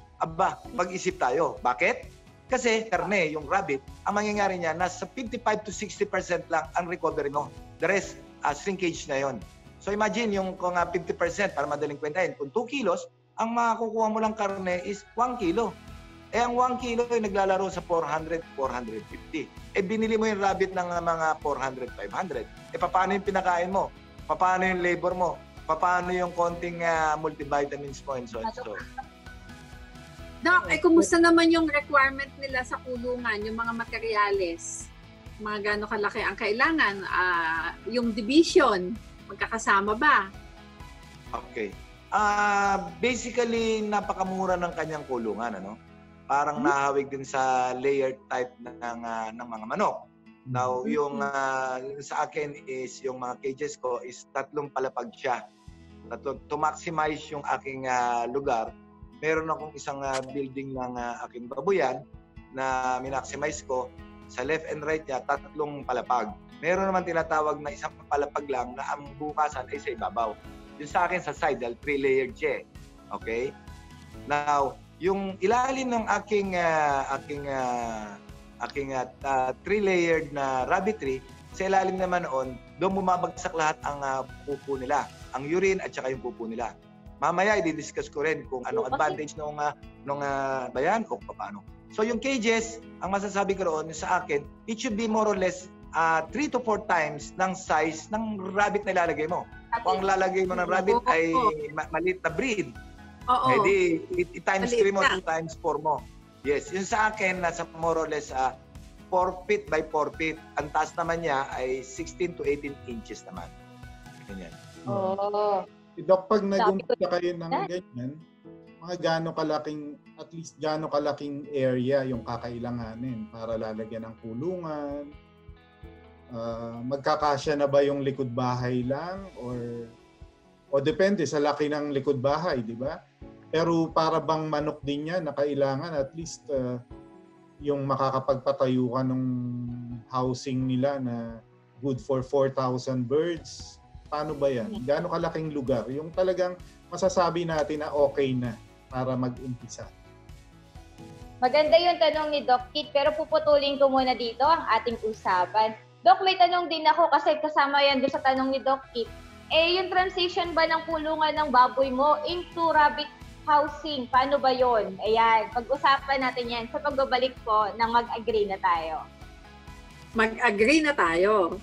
S8: mag-isip tayo. Bakit? Kasi karne, yung rabbit, ang mangyayari niya, nasa 55 to 60% lang ang recovery mo. The rest, shrinkage na yon. So imagine yung kung 50% para madaling kwentahin, kung 2 kilos, ang makukuha mo lang karne is 1 kilo. Ang 1 kilo ay naglalaro sa 400, 450. Binili mo yung rabbit ng mga 400, 500. Paano yung pinakain mo? Paano yung labor mo? Paano yung konting multivitamins mo and so on?
S6: Doc, kumusta naman yung requirement nila sa kulungan, yung mga materyales? Mga gaano kalaki ang kailangan? Yung division, magkakasama ba?
S8: Okay. Basically, napakamura ng kanyang kulungan, Parang nahawig din sa layered type ng mga manok. Now, yung sa akin is, yung mga cages ko is 3 palapag siya. To maximize yung aking lugar, meron akong isang building ng aking babuyan na minaximize ko. Sa left and right niya, 3 palapag. Meron naman tinatawag na 1 palapag lang na ang bukasan ay sa ibabaw. Yung sa akin sa side, dahil 3-layered siya. Okay? Now, yung ilalim ng aking 3-layered na rabbitry, sa ilalim naman noon, doon bumabagsak lahat ang pupo nila. Ang urine at saka yung pupo nila. Mamaya, i-discuss ko rin kung anong advantage nung bayan o paano. So, yung cages, ang masasabi ko roon sa akin, it should be more or less 3 to 4 times ng size ng rabbit na ilalagay mo. Kung ang lalagay mo ng rabbit ay maliit na breed, di times 3 mo, 2 times 4 mo. Yes, yung sa akin, nasa more or less 4 feet by 4 feet. Ang taas naman niya ay 16 to 18 inches naman. Ganyan.
S7: Dok, pag nag-umpisa kayo ng ganyan, mga at least gaano kalaking area yung kakailanganin para lalagyan ng kulungan? Magkakasya na ba yung likod bahay lang o depende sa laki ng likod bahay, di ba? Pero para bang manok din yan na kailangan at least yung makakapagpatayo ka ng housing nila na good for 4,000 birds. Paano ba yan? Gaano kalaking lugar? Yung talagang masasabi natin na okay na para mag-umpisa.
S5: Maganda yung tanong ni Doc Kit, pero puputulin ko muna dito ang ating usapan. Doc, may tanong din ako kasi kasama yan doon sa tanong ni Doc Kit. Yung transition ba ng kulungan ng baboy mo into rabbit housing, paano ba yun? Ayan, pag-usapan natin yan sa pagbabalik po ng mag-agree na tayo.
S6: Mag-agree na tayo.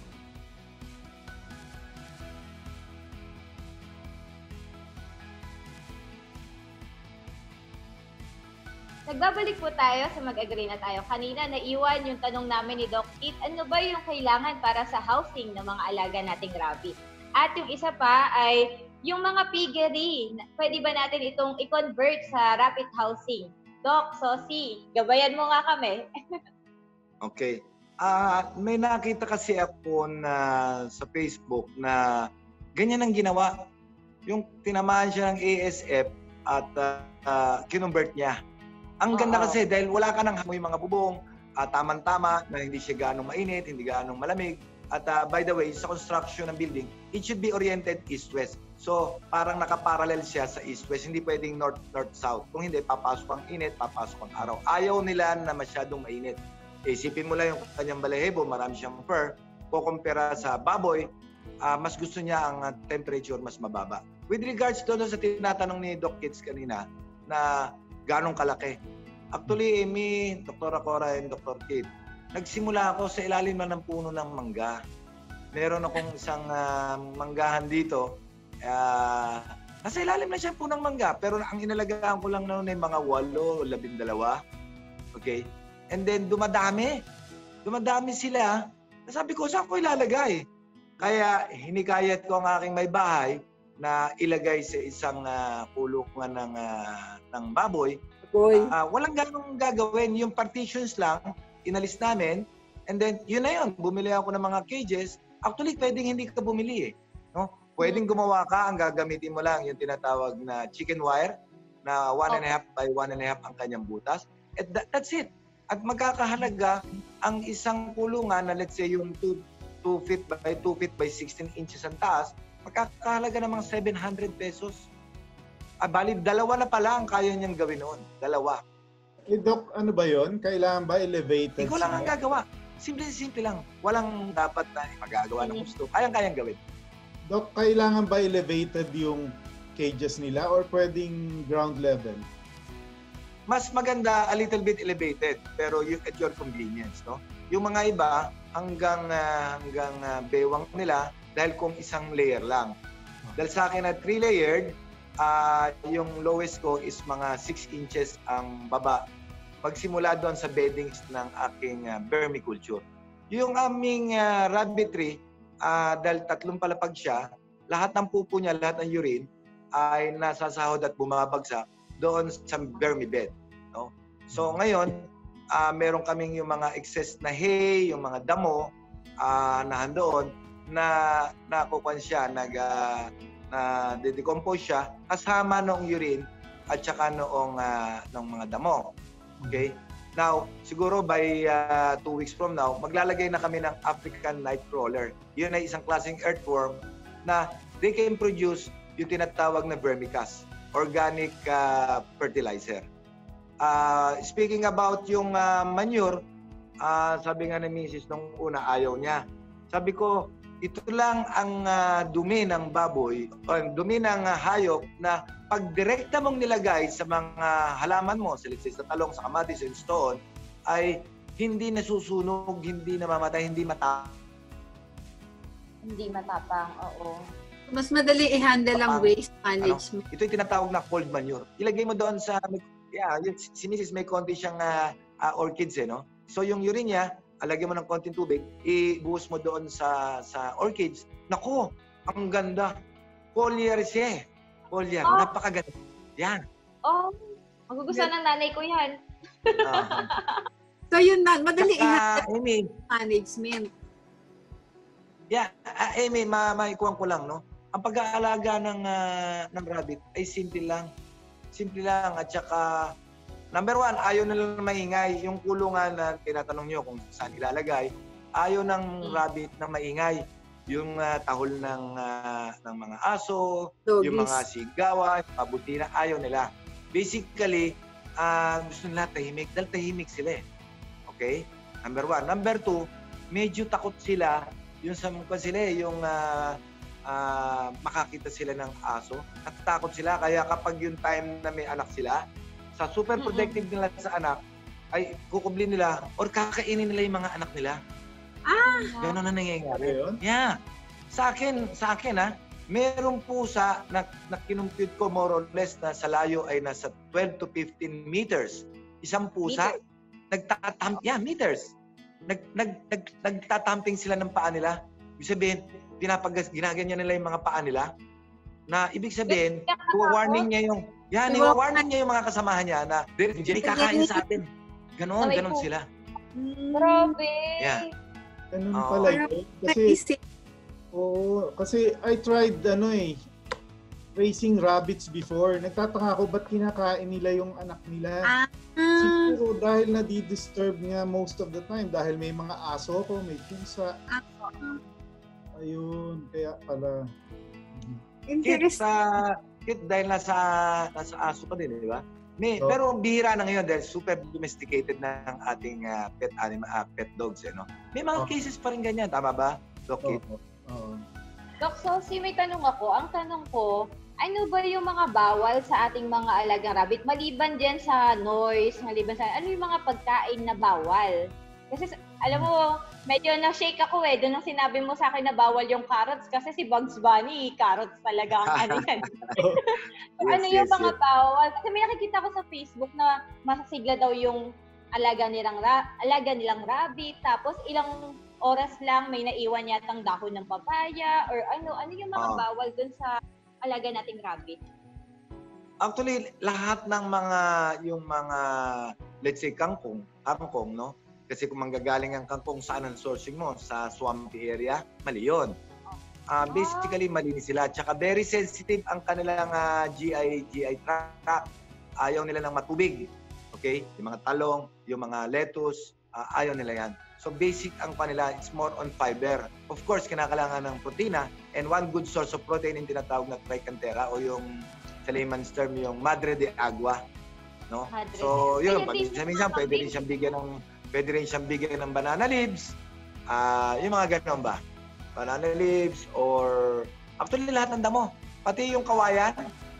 S5: Nagbabalik po tayo sa mag-agree na tayo. Kanina naiwan yung tanong namin ni Doc Kit, ano ba yung kailangan para sa housing ng mga alaga nating rabbit? At yung isa pa ay yung mga piggery. Pwede ba natin itong i-convert sa rabbit housing? Doc, Sosi, gabayan mo nga kami.
S8: Okay. May nakita kasi ako na sa Facebook na ganyan ang ginawa. Yung tinamaan siya ng ASF at kinonvert niya. Ang ganda kasi dahil wala ka nang hamoy mga bubong, tamang-tama na hindi siya ganong mainit, hindi ganong malamig. At by the way, sa construction ng building, it should be oriented east-west. So, parang nakaparallel siya sa east-west. Hindi pwedeng north-south. Kung hindi, papasok ang init, papasok ang araw. Ayaw nila na masyadong mainit. Isipin mo lang yung kanyang balahibo, marami siyang fur. Kukumpara sa baboy, mas gusto niya ang temperature mas mababa. With regards doon sa tinatanong ni Doc Kits kanina, na ganong kalaki. Actually, Amy, Dr. Cora, and Dr. Kit, nagsimula ako sa ilalim ng puno ng mangga. Meron akong isang manggahan dito. Nasa ilalim na siya po ng mangga, pero ang inalagaan ko lang noon ay mga 8 o 12. Okay? And then dumadami. Dumadami sila. Sabi ko, saan ko ilalagay? Kaya hinikayat ko ang aking may bahay na ilagay sa isang kulungan ng baboy. Walang ganong gagawin. Yung partitions lang, inalis namin. And then, yun na yun. Bumili ako ng mga cages. Actually, pwedeng hindi ka bumili eh. No? Pwedeng gumawa ka, ang gagamitin mo lang yung tinatawag na chicken wire na 1.5 by 1.5 ang kanyang butas. At that's it. At magkakahalaga ang isang kulungan na let's say yung 2 feet by 2 feet by 16 inches ang taas, magkakahalaga ng mga 700 pesos. Bali, 2 na pala ang kaya niyang gawin noon. 2.
S7: Doc, ano ba yon? Kailangan ba elevated?
S8: Ikaw lang ang gagawa. Simple lang. Walang dapat na magagawa ng gusto. Kayang gawin.
S7: Doc, kailangan ba elevated yung cages nila or pwedeng ground level?
S8: Mas maganda a little bit elevated, pero at your convenience, no? Yung mga iba hanggang bewang nila dahil kung isang layer lang. Dahil sa akin na 3-layered, yung lowest ko is mga 6 inches ang baba. Pagsimula doon sa beddings ng aking vermiculture. Yung aming rabbitry, dahil 3 palapag siya, lahat ng pupo niya, lahat ng urine ay nasasahod at bumabagsak doon sa vermibed. No? So ngayon, meron kaming yung mga excess na hay, yung mga damo na handoon na nakukuhan siya, na-decompose siya kasama noong urine at saka noong mga damo. Okay? Now, siguro by 2 weeks from now, maglalagay na kami ng African Nightcrawler. Yun ay isang klaseng earthworm na they can produce yung tinatawag na vermicast, organic fertilizer. Speaking about yung manure, sabi nga ni Mrs. nung una, ayaw niya. Sabi ko, ito lang ang dumi ng baboy, o dumi ng hayop na pag direkta mong nilagay sa mga halaman mo, sa talong, sa kamatis, sa stone, ay hindi nasusunog, hindi namamatay, hindi matapang.
S5: Hindi matapang, oo.
S6: Mas madali i-handle ang waste management.
S8: Ito yung tinatawag na cold manure. Ilagay mo doon sa, si Mrs. may konti siyang orchids, no? So yung urine niya, alagyan mo ng konting tubig, ibuhos mo doon sa orchids. Naku, ang ganda. Foliar siya eh. Foliar, napakaganda. Yan.
S5: Magugustuhan ng nanay ko yan.
S6: So yun na, madali i-handle management.
S8: Yeah, Amy, maikuhan ko lang, no? Ang pag-aalaga ng rabbit ay simple lang. Simple lang at saka Number 1, ayaw nilang maingay. Yung kulungan na tinatanong nyo kung saan ilalagay, ayaw ng rabbit na maingay. Yung tahol ng mga aso,
S6: Doggies.
S8: yung mga sigawan, pabutina, ayaw nila. Basically, gusto nila tahimik. Dahil tahimik sila eh. Okay? Number 1. Number 2, medyo takot sila. Yung sa mukha sila eh, yung makakita sila ng aso. Natatakot sila. Kaya kapag yung time na may anak sila, sa super protective nila sa anak, ay kukublin nila or kakainin nila yung mga anak nila. Gano'n na nangyayari. Yeah. Sa akin merong pusa na kinumpute ko more or less na sa layo ay nasa 12 to 15 meters. Isang pusa, meters. Nagtatamping sila ng paa nila. Ibig sabihin, ginaganyan nila yung mga paa nila. Na ibig sabihin, warning niya yung mga kasamahan niya na hindi kakain sa atin. Ganon sila.
S5: Grabe.
S8: Yeah.
S7: Ganun pala yun. Kasi I tried raising rabbits before. Nagtataka ako ba't kinakain nila yung anak nila. Siguro dahil nadi-disturb nga most of the time dahil may mga aso ko, may pusa. Ayun, kaya pala.
S8: Kit dahil nasa aso pa din, di ba? Pero bihira na ngayon dahil super domesticated na ang ating pet dogs. May mga cases pa rin ganyan, tama ba, Doc Kit?
S5: Doc, so may tanong ako. Ang tanong ko, ano ba yung mga bawal sa ating mga alagang rabbit? Maliban dyan sa noise, ano yung mga pagkain na bawal? Kasi alam mo, medyo na-shake ako doon nung sinabi mo sa akin na bawal yung carrots kasi si Bugs Bunny, carrots talaga ang yan. Yung mga bawal? Kasi may nakikita ko sa Facebook na masasigla daw yung alaga nilang rabbit, tapos ilang oras lang may naiwan yatang dahon ng papaya or ano yung mga bawal dun sa alaga nating rabbit?
S8: Actually, lahat ng mga let's say kangkong, no? Kasi kung manggagaling ang kangkong saan ang sourcing mo, sa swampy area, mali yun. Basically, malinis sila. Tsaka very sensitive ang kanilang GI tract. Ayaw nila ng matubig. Okay? Yung mga talong, yung mga lettuce, ayaw nila yan. So basic ang kanila, it's more on fiber. Of course, kinakailangan ng protina. And one good source of protein yung tinatawag na trichantera o yung sa layman's term, yung madre de agua. No? So yun, minsan pwede rin siyang bigyan ng banana leaves. Yung mga gano'n ba? Banana leaves or actually lahat ng damo. Pati yung kawayan.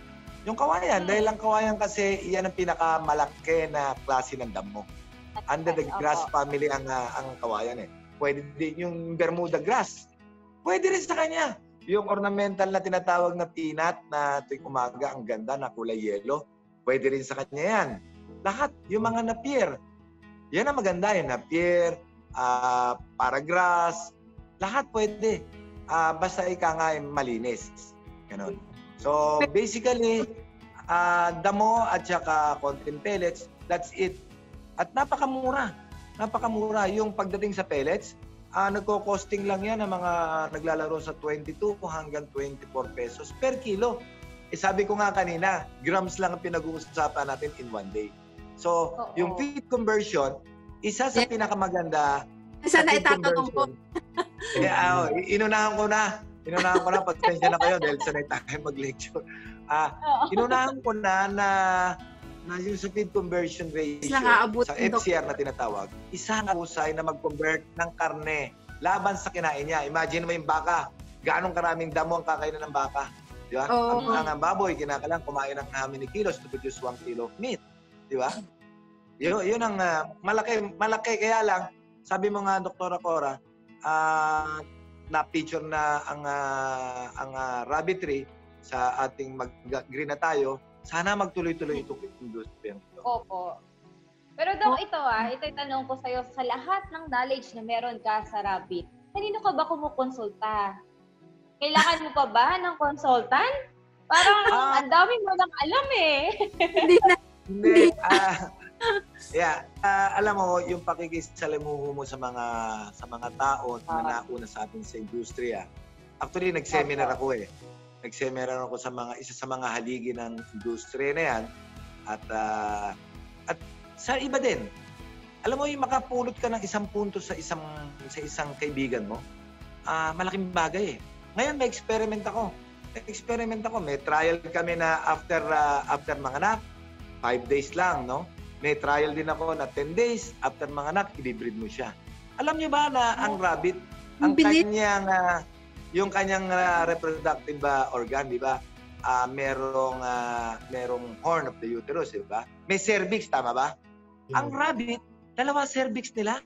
S8: Dahil ang kawayan kasi iyan ang pinakamalaki na klase ng damo. Under the grass family ang kawayan Pwede din yung Bermuda grass. Pwede rin sa kanya. Yung ornamental na tinatawag na peanut na tuwing umaga ang ganda na kulay yellow. Pwede rin sa kanya yan. Lahat. Yung mga napier. Yan ang maganda, yung napier, paragrass, lahat pwede. Basta ika nga malinis. Ganon. So, basically, damo at saka konting pellets, that's it. At napakamura. Yung pagdating sa pellets, nagko-costing lang yan ng mga naglalaro sa 22 hanggang 24 pesos per kilo. Sabi ko nga kanina, grams lang ang pinag-uusapan natin in one day. So, yung feed conversion, isa sa pinakamaganda.
S6: Sana itatanong ko.
S8: Inunahan ko na. Pasensya na kayo dahil sanay tayo mag-lecture. Inunahan ko na yung sa feed conversion ratio, sa FCR na tinatawag, isang husay na mag-convert ng karne laban sa kinain niya. Imagine mo yung baka, gaanong karaming damo ang kakainan ng baka. Di ba? Ang baboy, kinakailangan kumain ng how many kilos to produce 1 kilo of meat. Di ba? Yun ang malaki. Kaya lang, sabi mo nga, Dr. Cora, na-feature na ang rabbitry sa ating mag-green na tayo. Sana magtuloy-tuloy itong industry.
S5: Opo. Pero Doc, ito yung tanong ko sa'yo, sa lahat ng knowledge na meron ka sa rabbit, kanino ka ba kumukonsulta? Kailangan mo pa ba ng consultant? Parang ang dami mo nang alam
S8: Hindi. Alam mo, yung pakikisalamuho mo sa mga tao na nauna sa atin sa industriya. Actually, nag-seminar ako Nag-seminar ako sa isa sa mga haligi ng industriya na yan. At At sa iba din, alam mo yung makapulot ka ng isang punto sa isang kaibigan mo, malaking bagay eh. Ngayon may experiment ako. May trial kami na after manganak, 5 days lang, no? May trial din ako na 10 days after manganak, i-breed mo siya. Alam niyo ba na ang rabbit, ang kanyang yung kanyang reproductive organ, di ba? Merong horn of the uterus, di ba? May cervix, tama ba? Ang rabbit, dalawang cervix nila.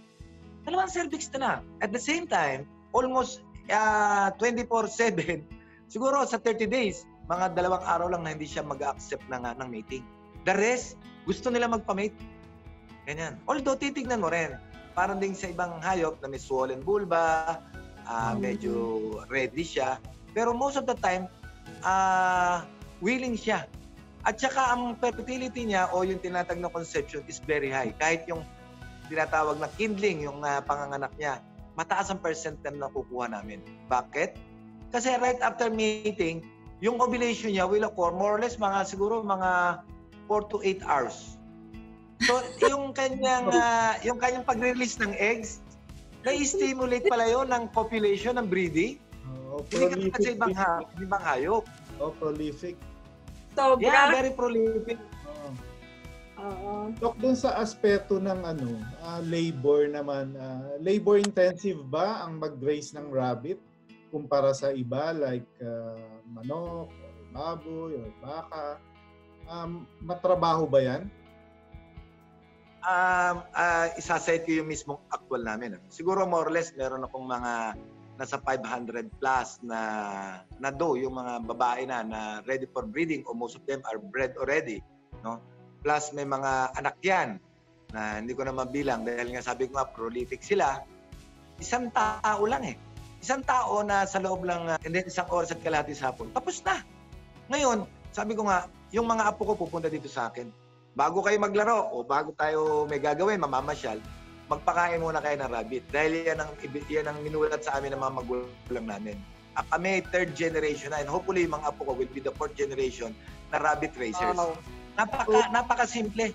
S8: At the same time, almost 24/7, siguro sa 30 days, mga 2 araw lang na hindi siya mag-accept ng mating. The rest, gusto nila magpa-mate. Ganyan. Although, titignan mo rin, parang din sa ibang hayop na may swollen vulva, medyo ready siya. Pero most of the time, willing siya. At saka ang fertility niya o yung tinatag na conception is very high. Kahit yung tinatawag na kindling, yung panganganak niya, mataas ang percent na nakukuha namin. Bakit? Kasi right after mating, yung ovulation niya will occur more or less siguro mga 4 to 8 hours. So, yung kanyang pag-release ng eggs, na-stimulate pala yun ng copulation, ng breeding. Hindi ka sa ibang hayop.
S7: Prolific.
S8: Yeah, very prolific.
S7: Dok, dun sa aspeto ng labor naman, labor intensive ba ang mag-raise ng rabbit kumpara sa iba like manok, or baboy, or baka? Matrabaho ba yan?
S8: Isasite ko yung mismong actual namin. Siguro more or less meron akong mga nasa 500 plus na doe, yung mga babae na ready for breeding, o most of them are bred already, no? Plus may mga anak yan na hindi ko na mabilang dahil nga sabi ko nga prolific sila. Isang tao lang eh. Isang tao na sa loob lang, and then 1 oras at kalahati sa hapon, tapos na. Ngayon, sabi ko nga, yung mga apo ko pupunta dito sa akin. Bago kayo maglaro o bago tayo may gagawin, mamamasyal, magpakain muna kayo ng rabbit. Dahil yan ang minulat sa amin ng mga magulang namin. Kami 3rd generation na, and hopefully yung mga apo ko will be the 4th generation na rabbit raisers.
S3: Wow.
S8: Napakasimple.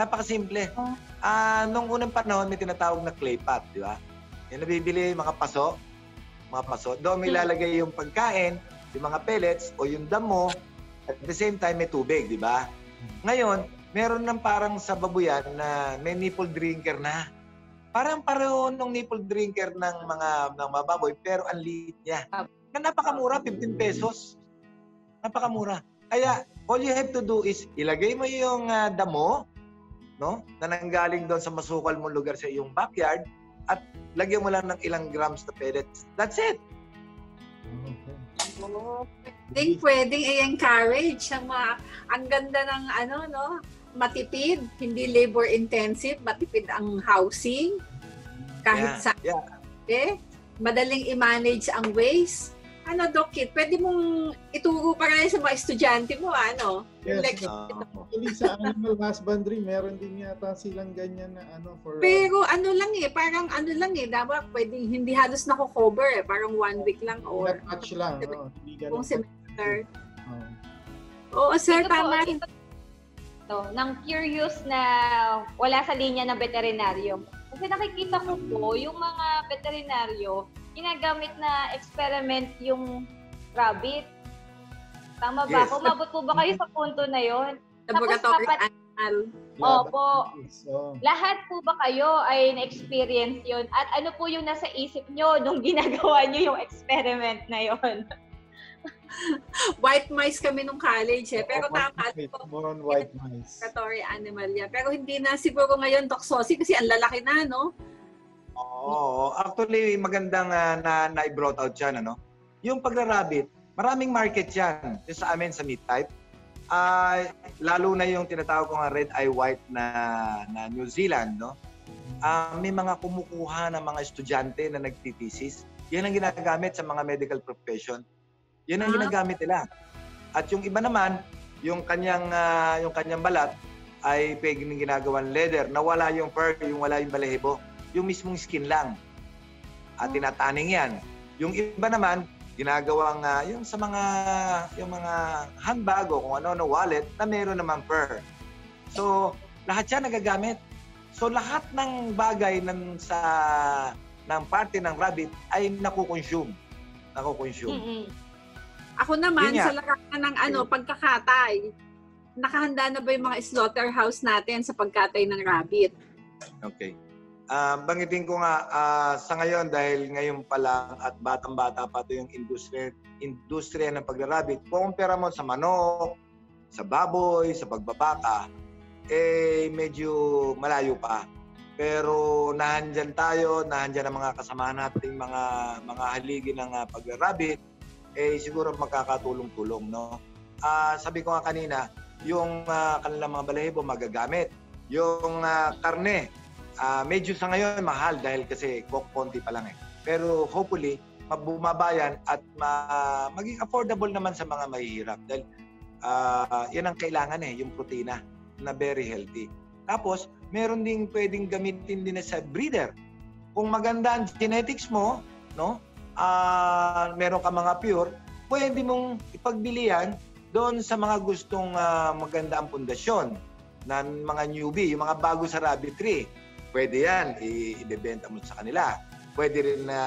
S8: Nung unang panahon, may tinatawag na clay pot, di ba? Yung nabibili, mga paso. Doon may lalagay yung pagkain, yung mga pellets, o yung damo. At the same time, may tubig, di ba? Ngayon, meron ng parang sa babuyan na may nipple drinker na. Parang pareho ng nipple drinker ng mga baboy, pero ang liit niya. Na napakamura, 15 pesos. Napakamura. Kaya, all you have to do is ilagay mo yung damo, no, na nanggaling doon sa masukal mong lugar sa iyong backyard, at lagyan mo lang ng ilang grams na pellets. That's it.
S6: Pwedeng i-encourage ang ganda ng matipid, hindi labor intensive, matipid ang housing, kahit madaling i-manage ang waste. Doc Kit, pwede mong ituro pa rin sa mga estudyante mo,
S7: Yes. Actually, sa animal husbandry, meron din yata silang ganyan na for...
S6: Pero parang dapat pwedeng hindi halos nako-cover parang 1 week lang or...
S7: Touch lang,
S6: kung semester. Oo, sir, tama.
S5: Nang curious na wala sa linya ng veterinaryo. Kasi nakikita ko po, yung mga veterinaryo, ginagamit na experiment yung rabbit. Tama ba?
S8: Yes.
S5: Umabot po ba kayo sa punto na yon?
S6: Laboratory animal.
S5: Opo. Lahat po ba kayo ay na-experience yon? At ano po yung nasa isip nyo nung ginagawa nyo yung experiment na yon?
S6: White mice kami nung college pero tama.
S7: More on white mice.
S6: Laboratory animal yan. Pero hindi na siguro ngayon toxosi kasi ang lalaki na, no?
S8: Oo. Actually, magandang na-brought out yan, Yung pagra-rabbit, maraming market yan. Yung sa amin, sa meat type. Lalo na yung tinatawag ko nga red eye white na New Zealand, no? May mga kumukuha ng mga estudyante na nagtitesis. Yan ang ginagamit sa mga medical profession. Yan ang ginagamit nila. At yung iba naman, yung kanyang balat ay pwedeng ginagawan leather na wala yung fur, yung wala yung balahibo. Yung mismong skin lang. At tinataning yan. Yung iba naman, ginagawang yung sa mga handbag o kung ano wallet na meron naman fur. So, lahat yan nagagamit. So lahat ng bagay ng parte ng rabbit ay nakukonsume.
S6: Ako naman,
S8: Yun nga.
S6: sa larangan ng pagkakatay, nakahanda na ba yung mga slaughterhouse natin sa pagkatay ng rabbit?
S8: Okay. Banggitin ko nga sa ngayon dahil ngayon pa lang at batang-bata pa ito yung industriya ng paglarabbit. Kumpara mo sa manok, sa baboy, sa pagbabaka, medyo malayo pa. Pero nahandyan tayo, nahandyan ang mga kasamahan nating mga haligi ng paglarabbit, siguro magkakatulong-tulong, no? Sabi ko nga kanina, yung kanilang mga balahibo magagamit. Yung karne, medyo sa ngayon mahal dahil kasi konti pa lang Pero hopefully, bumabayan at maging affordable naman sa mga mahihirap. Dahil yan ang kailangan yung protina na very healthy. Tapos, meron ding pwedeng gamitin din sa breeder. Kung maganda ang genetics mo, no? Meron ka mga pure, pwede mong ipagbili yan doon sa mga gustong maganda ang pundasyon na mga newbie, yung mga bago sa rabbitry. Pwede yan, ibebenta mo sa kanila. Pwede rin na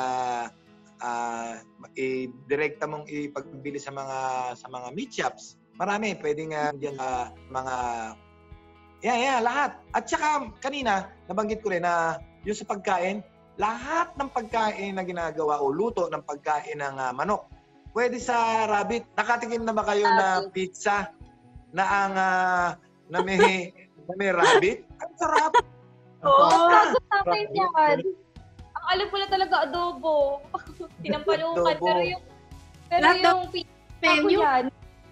S8: i-direkta mong ipagbili sa mga meat shops. Marami, pwede nga diyan mga lahat. At saka kanina nabanggit ko rin na yung sa pagkain, lahat ng pagkain na ginagawa o luto ng pagkain ng manok, pwede sa rabbit. Nakatikim na ba kayo na pizza na may rabbit? Ang sarap.
S5: Bago sa akin yan. Ang alam ko na talaga adobo. Tinampalukan. Pero yung pizza ko yan.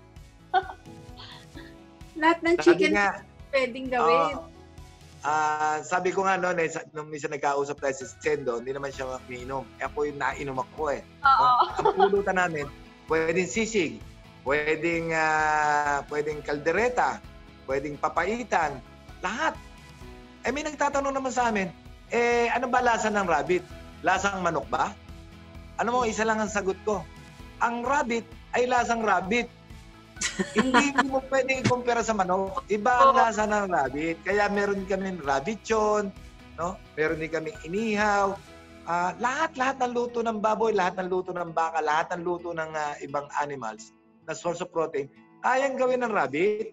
S6: Lahat ng chicken pwedeng gawin.
S8: Sabi ko nga noon, nung minsan nagkausap tayo si Sendo, hindi naman siya umiinom. Ako yung nainom ako Ang pulutan namin, pwedeng sisig, pwedeng kaldereta, pwedeng papaitan, lahat. May nagtatanong naman sa amin, ano ba lasa ng rabbit? Lasang manok ba? Ano mo, isa lang ang sagot ko. Ang rabbit ay lasang rabbit. Hindi mo pwedeng i-compare sa manok. Iba ang lasa ng rabbit. Kaya meron kami rabbityon, no? Meron din kami inihaw. Lahat ng luto ng baboy, lahat ng luto ng baka, lahat ng luto ng ibang animals na source of protein, kayang gawin ng rabbit.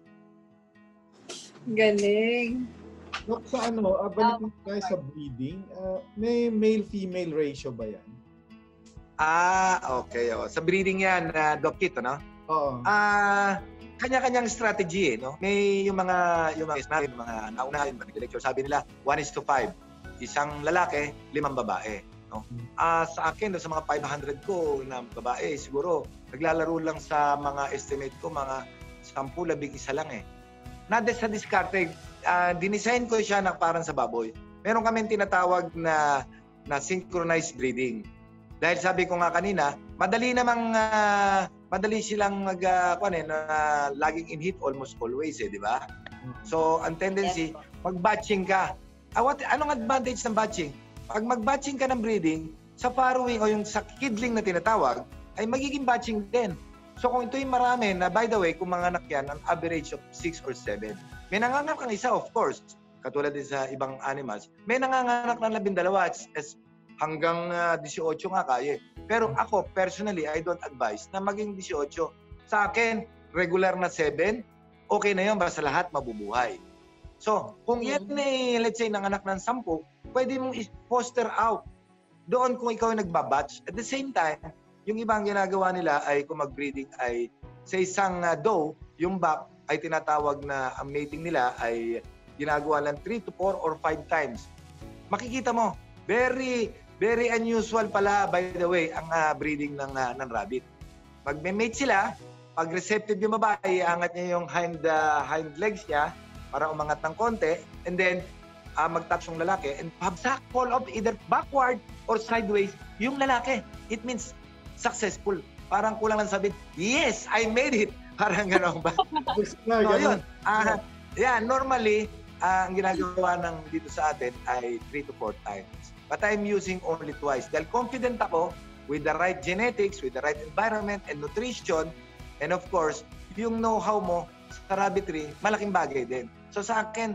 S6: Galing.
S7: Dok, sa balik tayo sa breeding, may male-female ratio ba yan?
S8: Okay. Sa breeding yan, Doc Kit, no?
S7: Oo.
S8: Kanya-kanyang strategy, no? May yung mga nauna, yung lecture, sabi nila 1:5. Isang lalaki, 5 babae, no? Sa akin, sa mga 500 ko na babae, siguro naglalaro lang sa mga estimate ko, mga 10, 11 lang sa diskarte, dinesign ko siya na parang sa baboy. Meron kami tinatawag na synchronized breeding. Dahil sabi ko nga kanina, madali silang laging in heat almost always, di ba? So, ang tendency, mag-batching ka. Anong advantage ng batching? Pag mag-batching ka ng breeding, sa farrowing o yung sa kidling na tinatawag, ay magiging batching din. So, kung ito'y marami na, by the way, kung mga anak yan, ang average of 6 or 7. May nanganganak ang isa, of course, katulad din sa ibang animals. May nanganganak ng 12 hanggang 18 nga kaya. Pero ako, personally, I don't advise na maging 18. Sa akin, regular na 7, okay na yun, basta lahat mabubuhay. So, kung yan let's say, nanganak ng 10, pwede mong i-foster out. Doon kung ikaw ay nagbabatch. At the same time, yung ibang ginagawa nila ay kung mag-breeding ay sa isang doe, yung buck ay tinatawag na ang mating nila ay ginagawa lang 3 to 4 or 5 times. Makikita mo, very unusual pala, by the way, ang breeding ng rabbit. Magme-mate sila, pag receptive yung babae, angat niya yung hind legs niya para umangat ng konti, and then mag-touch yung lalaki, and habsak fall off either backward or sideways yung lalaki. It means successful. Parang kulang lang sabihin, yes, I made it. Parang gano'n ba? So, yun. Normally, ang ginagawa ng dito sa atin ay 3 to 4 times. But I'm using only twice. Dahil confident ako with the right genetics, with the right environment and nutrition, and of course, yung know-how mo sa rabbitry, malaking bagay din. So sa akin,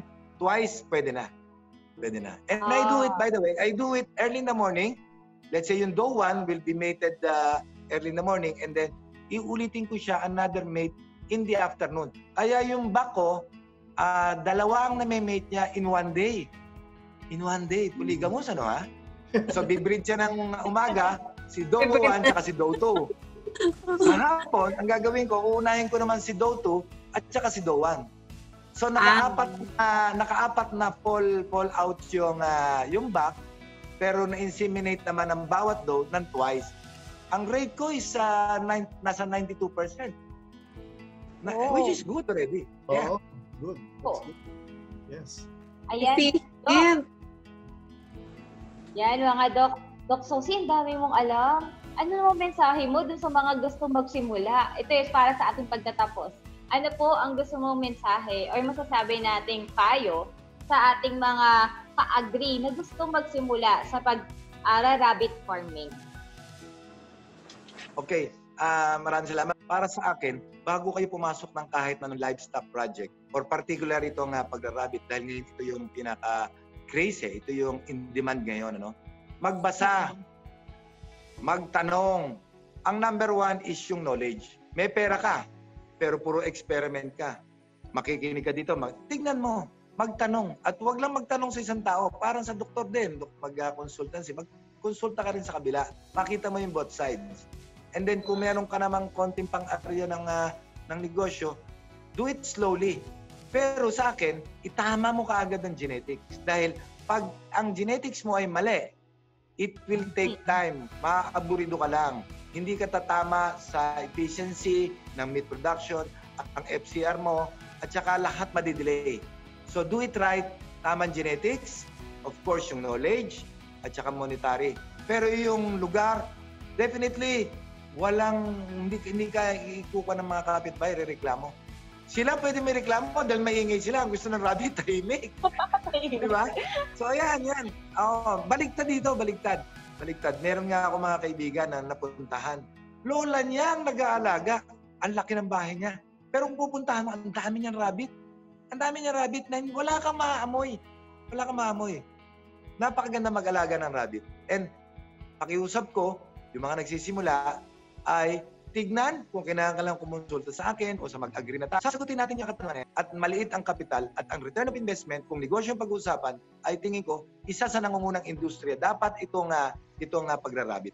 S8: twice, pwede na. Pwede na. And I do it, by the way, I do it early in the morning. Let's say yung doe 1 will be mated early in the morning and then iulitin ko siya another mate in the afternoon. Kaya yung back ko, dalawang na may mate niya in one day. In one day. Polygamous, ano ha? So, bibreed siya ng umaga, si doe 1 at si doe 2. Sa hapon, ang gagawin ko, uunahin ko naman si doe 2 at saka si doe 1. So, nakaapat na fall out yung back, pero na-inseminate naman ang bawat doe ng twice. Ang rate ko is nasa 92%. Which is good already. Yeah.
S7: Good.
S5: Oh.
S7: Yes.
S5: Ayan.
S6: Efficient.
S5: Yan, mga Doc Sosie, ang dami mong alam. Ano naman mensahe mo dun sa mga gusto magsimula? Ito is para sa ating pagtatapos. Ano po ang gusto mong mensahe or masasabi nating payo sa ating mga ka-agree na gusto magsimula sa pag-rabbit farming?
S8: Okay, maraming salamat. Para sa akin, bago kayo pumasok ng kahit na livestock project, or particular itong pag-rabbit, dahil ito yung pinaka-crazy, ito yung in-demand ngayon, ano? Magbasa, magtanong. Ang number 1 is yung knowledge. May pera ka, pero puro experiment ka. Makikinig ka dito, tignan mo, magtanong. At huwag lang magtanong sa isang tao, parang sa doktor din, mag-consultancy, mag-consulta ka rin sa kabila. Makita mo yung both sides. And then kung meron ka namang konting pang-area ng negosyo, do it slowly. Pero sa akin, itama mo kaagad ang genetics. Dahil pag ang genetics mo ay mali, it will take time. Maaaburido ka lang. Hindi ka tatama sa efficiency ng meat production, ang FCR mo, at saka lahat madidelay. So do it right, tamang genetics, of course yung knowledge, at saka monetary. Pero yung lugar, definitely, hindi ka ikukuha ng mga kapitbahay, reklamo. Sila pwede may reklamo dahil maingay sila. Ang gusto ng rabbit, tahimik. Diba? So ayan. Baligtad dito, baligtad. Meron nga ako mga kaibigan na napuntahan. Lola niya ang nag-aalaga. Ang laki ng bahay niya. Pero kung pupuntahan mo, ang dami niyang rabbit. Ang dami niyang rabbit na wala kang maamoy. Napakaganda mag-alaga ng rabbit. And pakiusap ko, yung mga nagsisimula, ay tignan kung kailangan ka lang kumonsulta sa akin o sa mag-agree na tayo. Sasagutin natin yung katanungan at maliit ang kapital at ang return of investment kung negosyo ang pag-uusapan ay tingin ko isa sa nangungunang industriya. Dapat itong pagra-rabbit.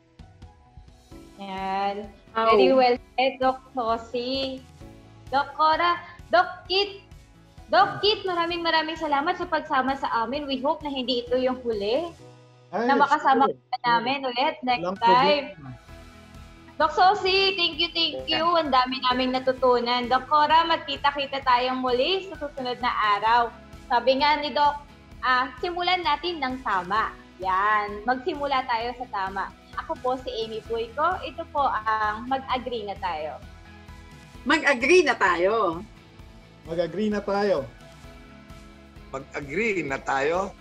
S5: Yan. Very well said, Doc Sosie. Doc Cora, Doc Kit, maraming salamat sa pagsama sa amin. We hope na hindi ito yung huli. Na makasama ka namin ulit next time. Doc Sosie, thank you. Ang dami naming natutunan. Doc Cora, magkita-kita tayong muli sa susunod na araw. Sabi nga ni Doc, simulan natin ng tama. Yan, magsimula tayo sa tama. Ako po si Amy Boyko. Ito po ang Mag-Agree na Tayo.
S6: Mag-agree na tayo.
S7: Mag-agree na tayo.
S8: Mag-agree na tayo.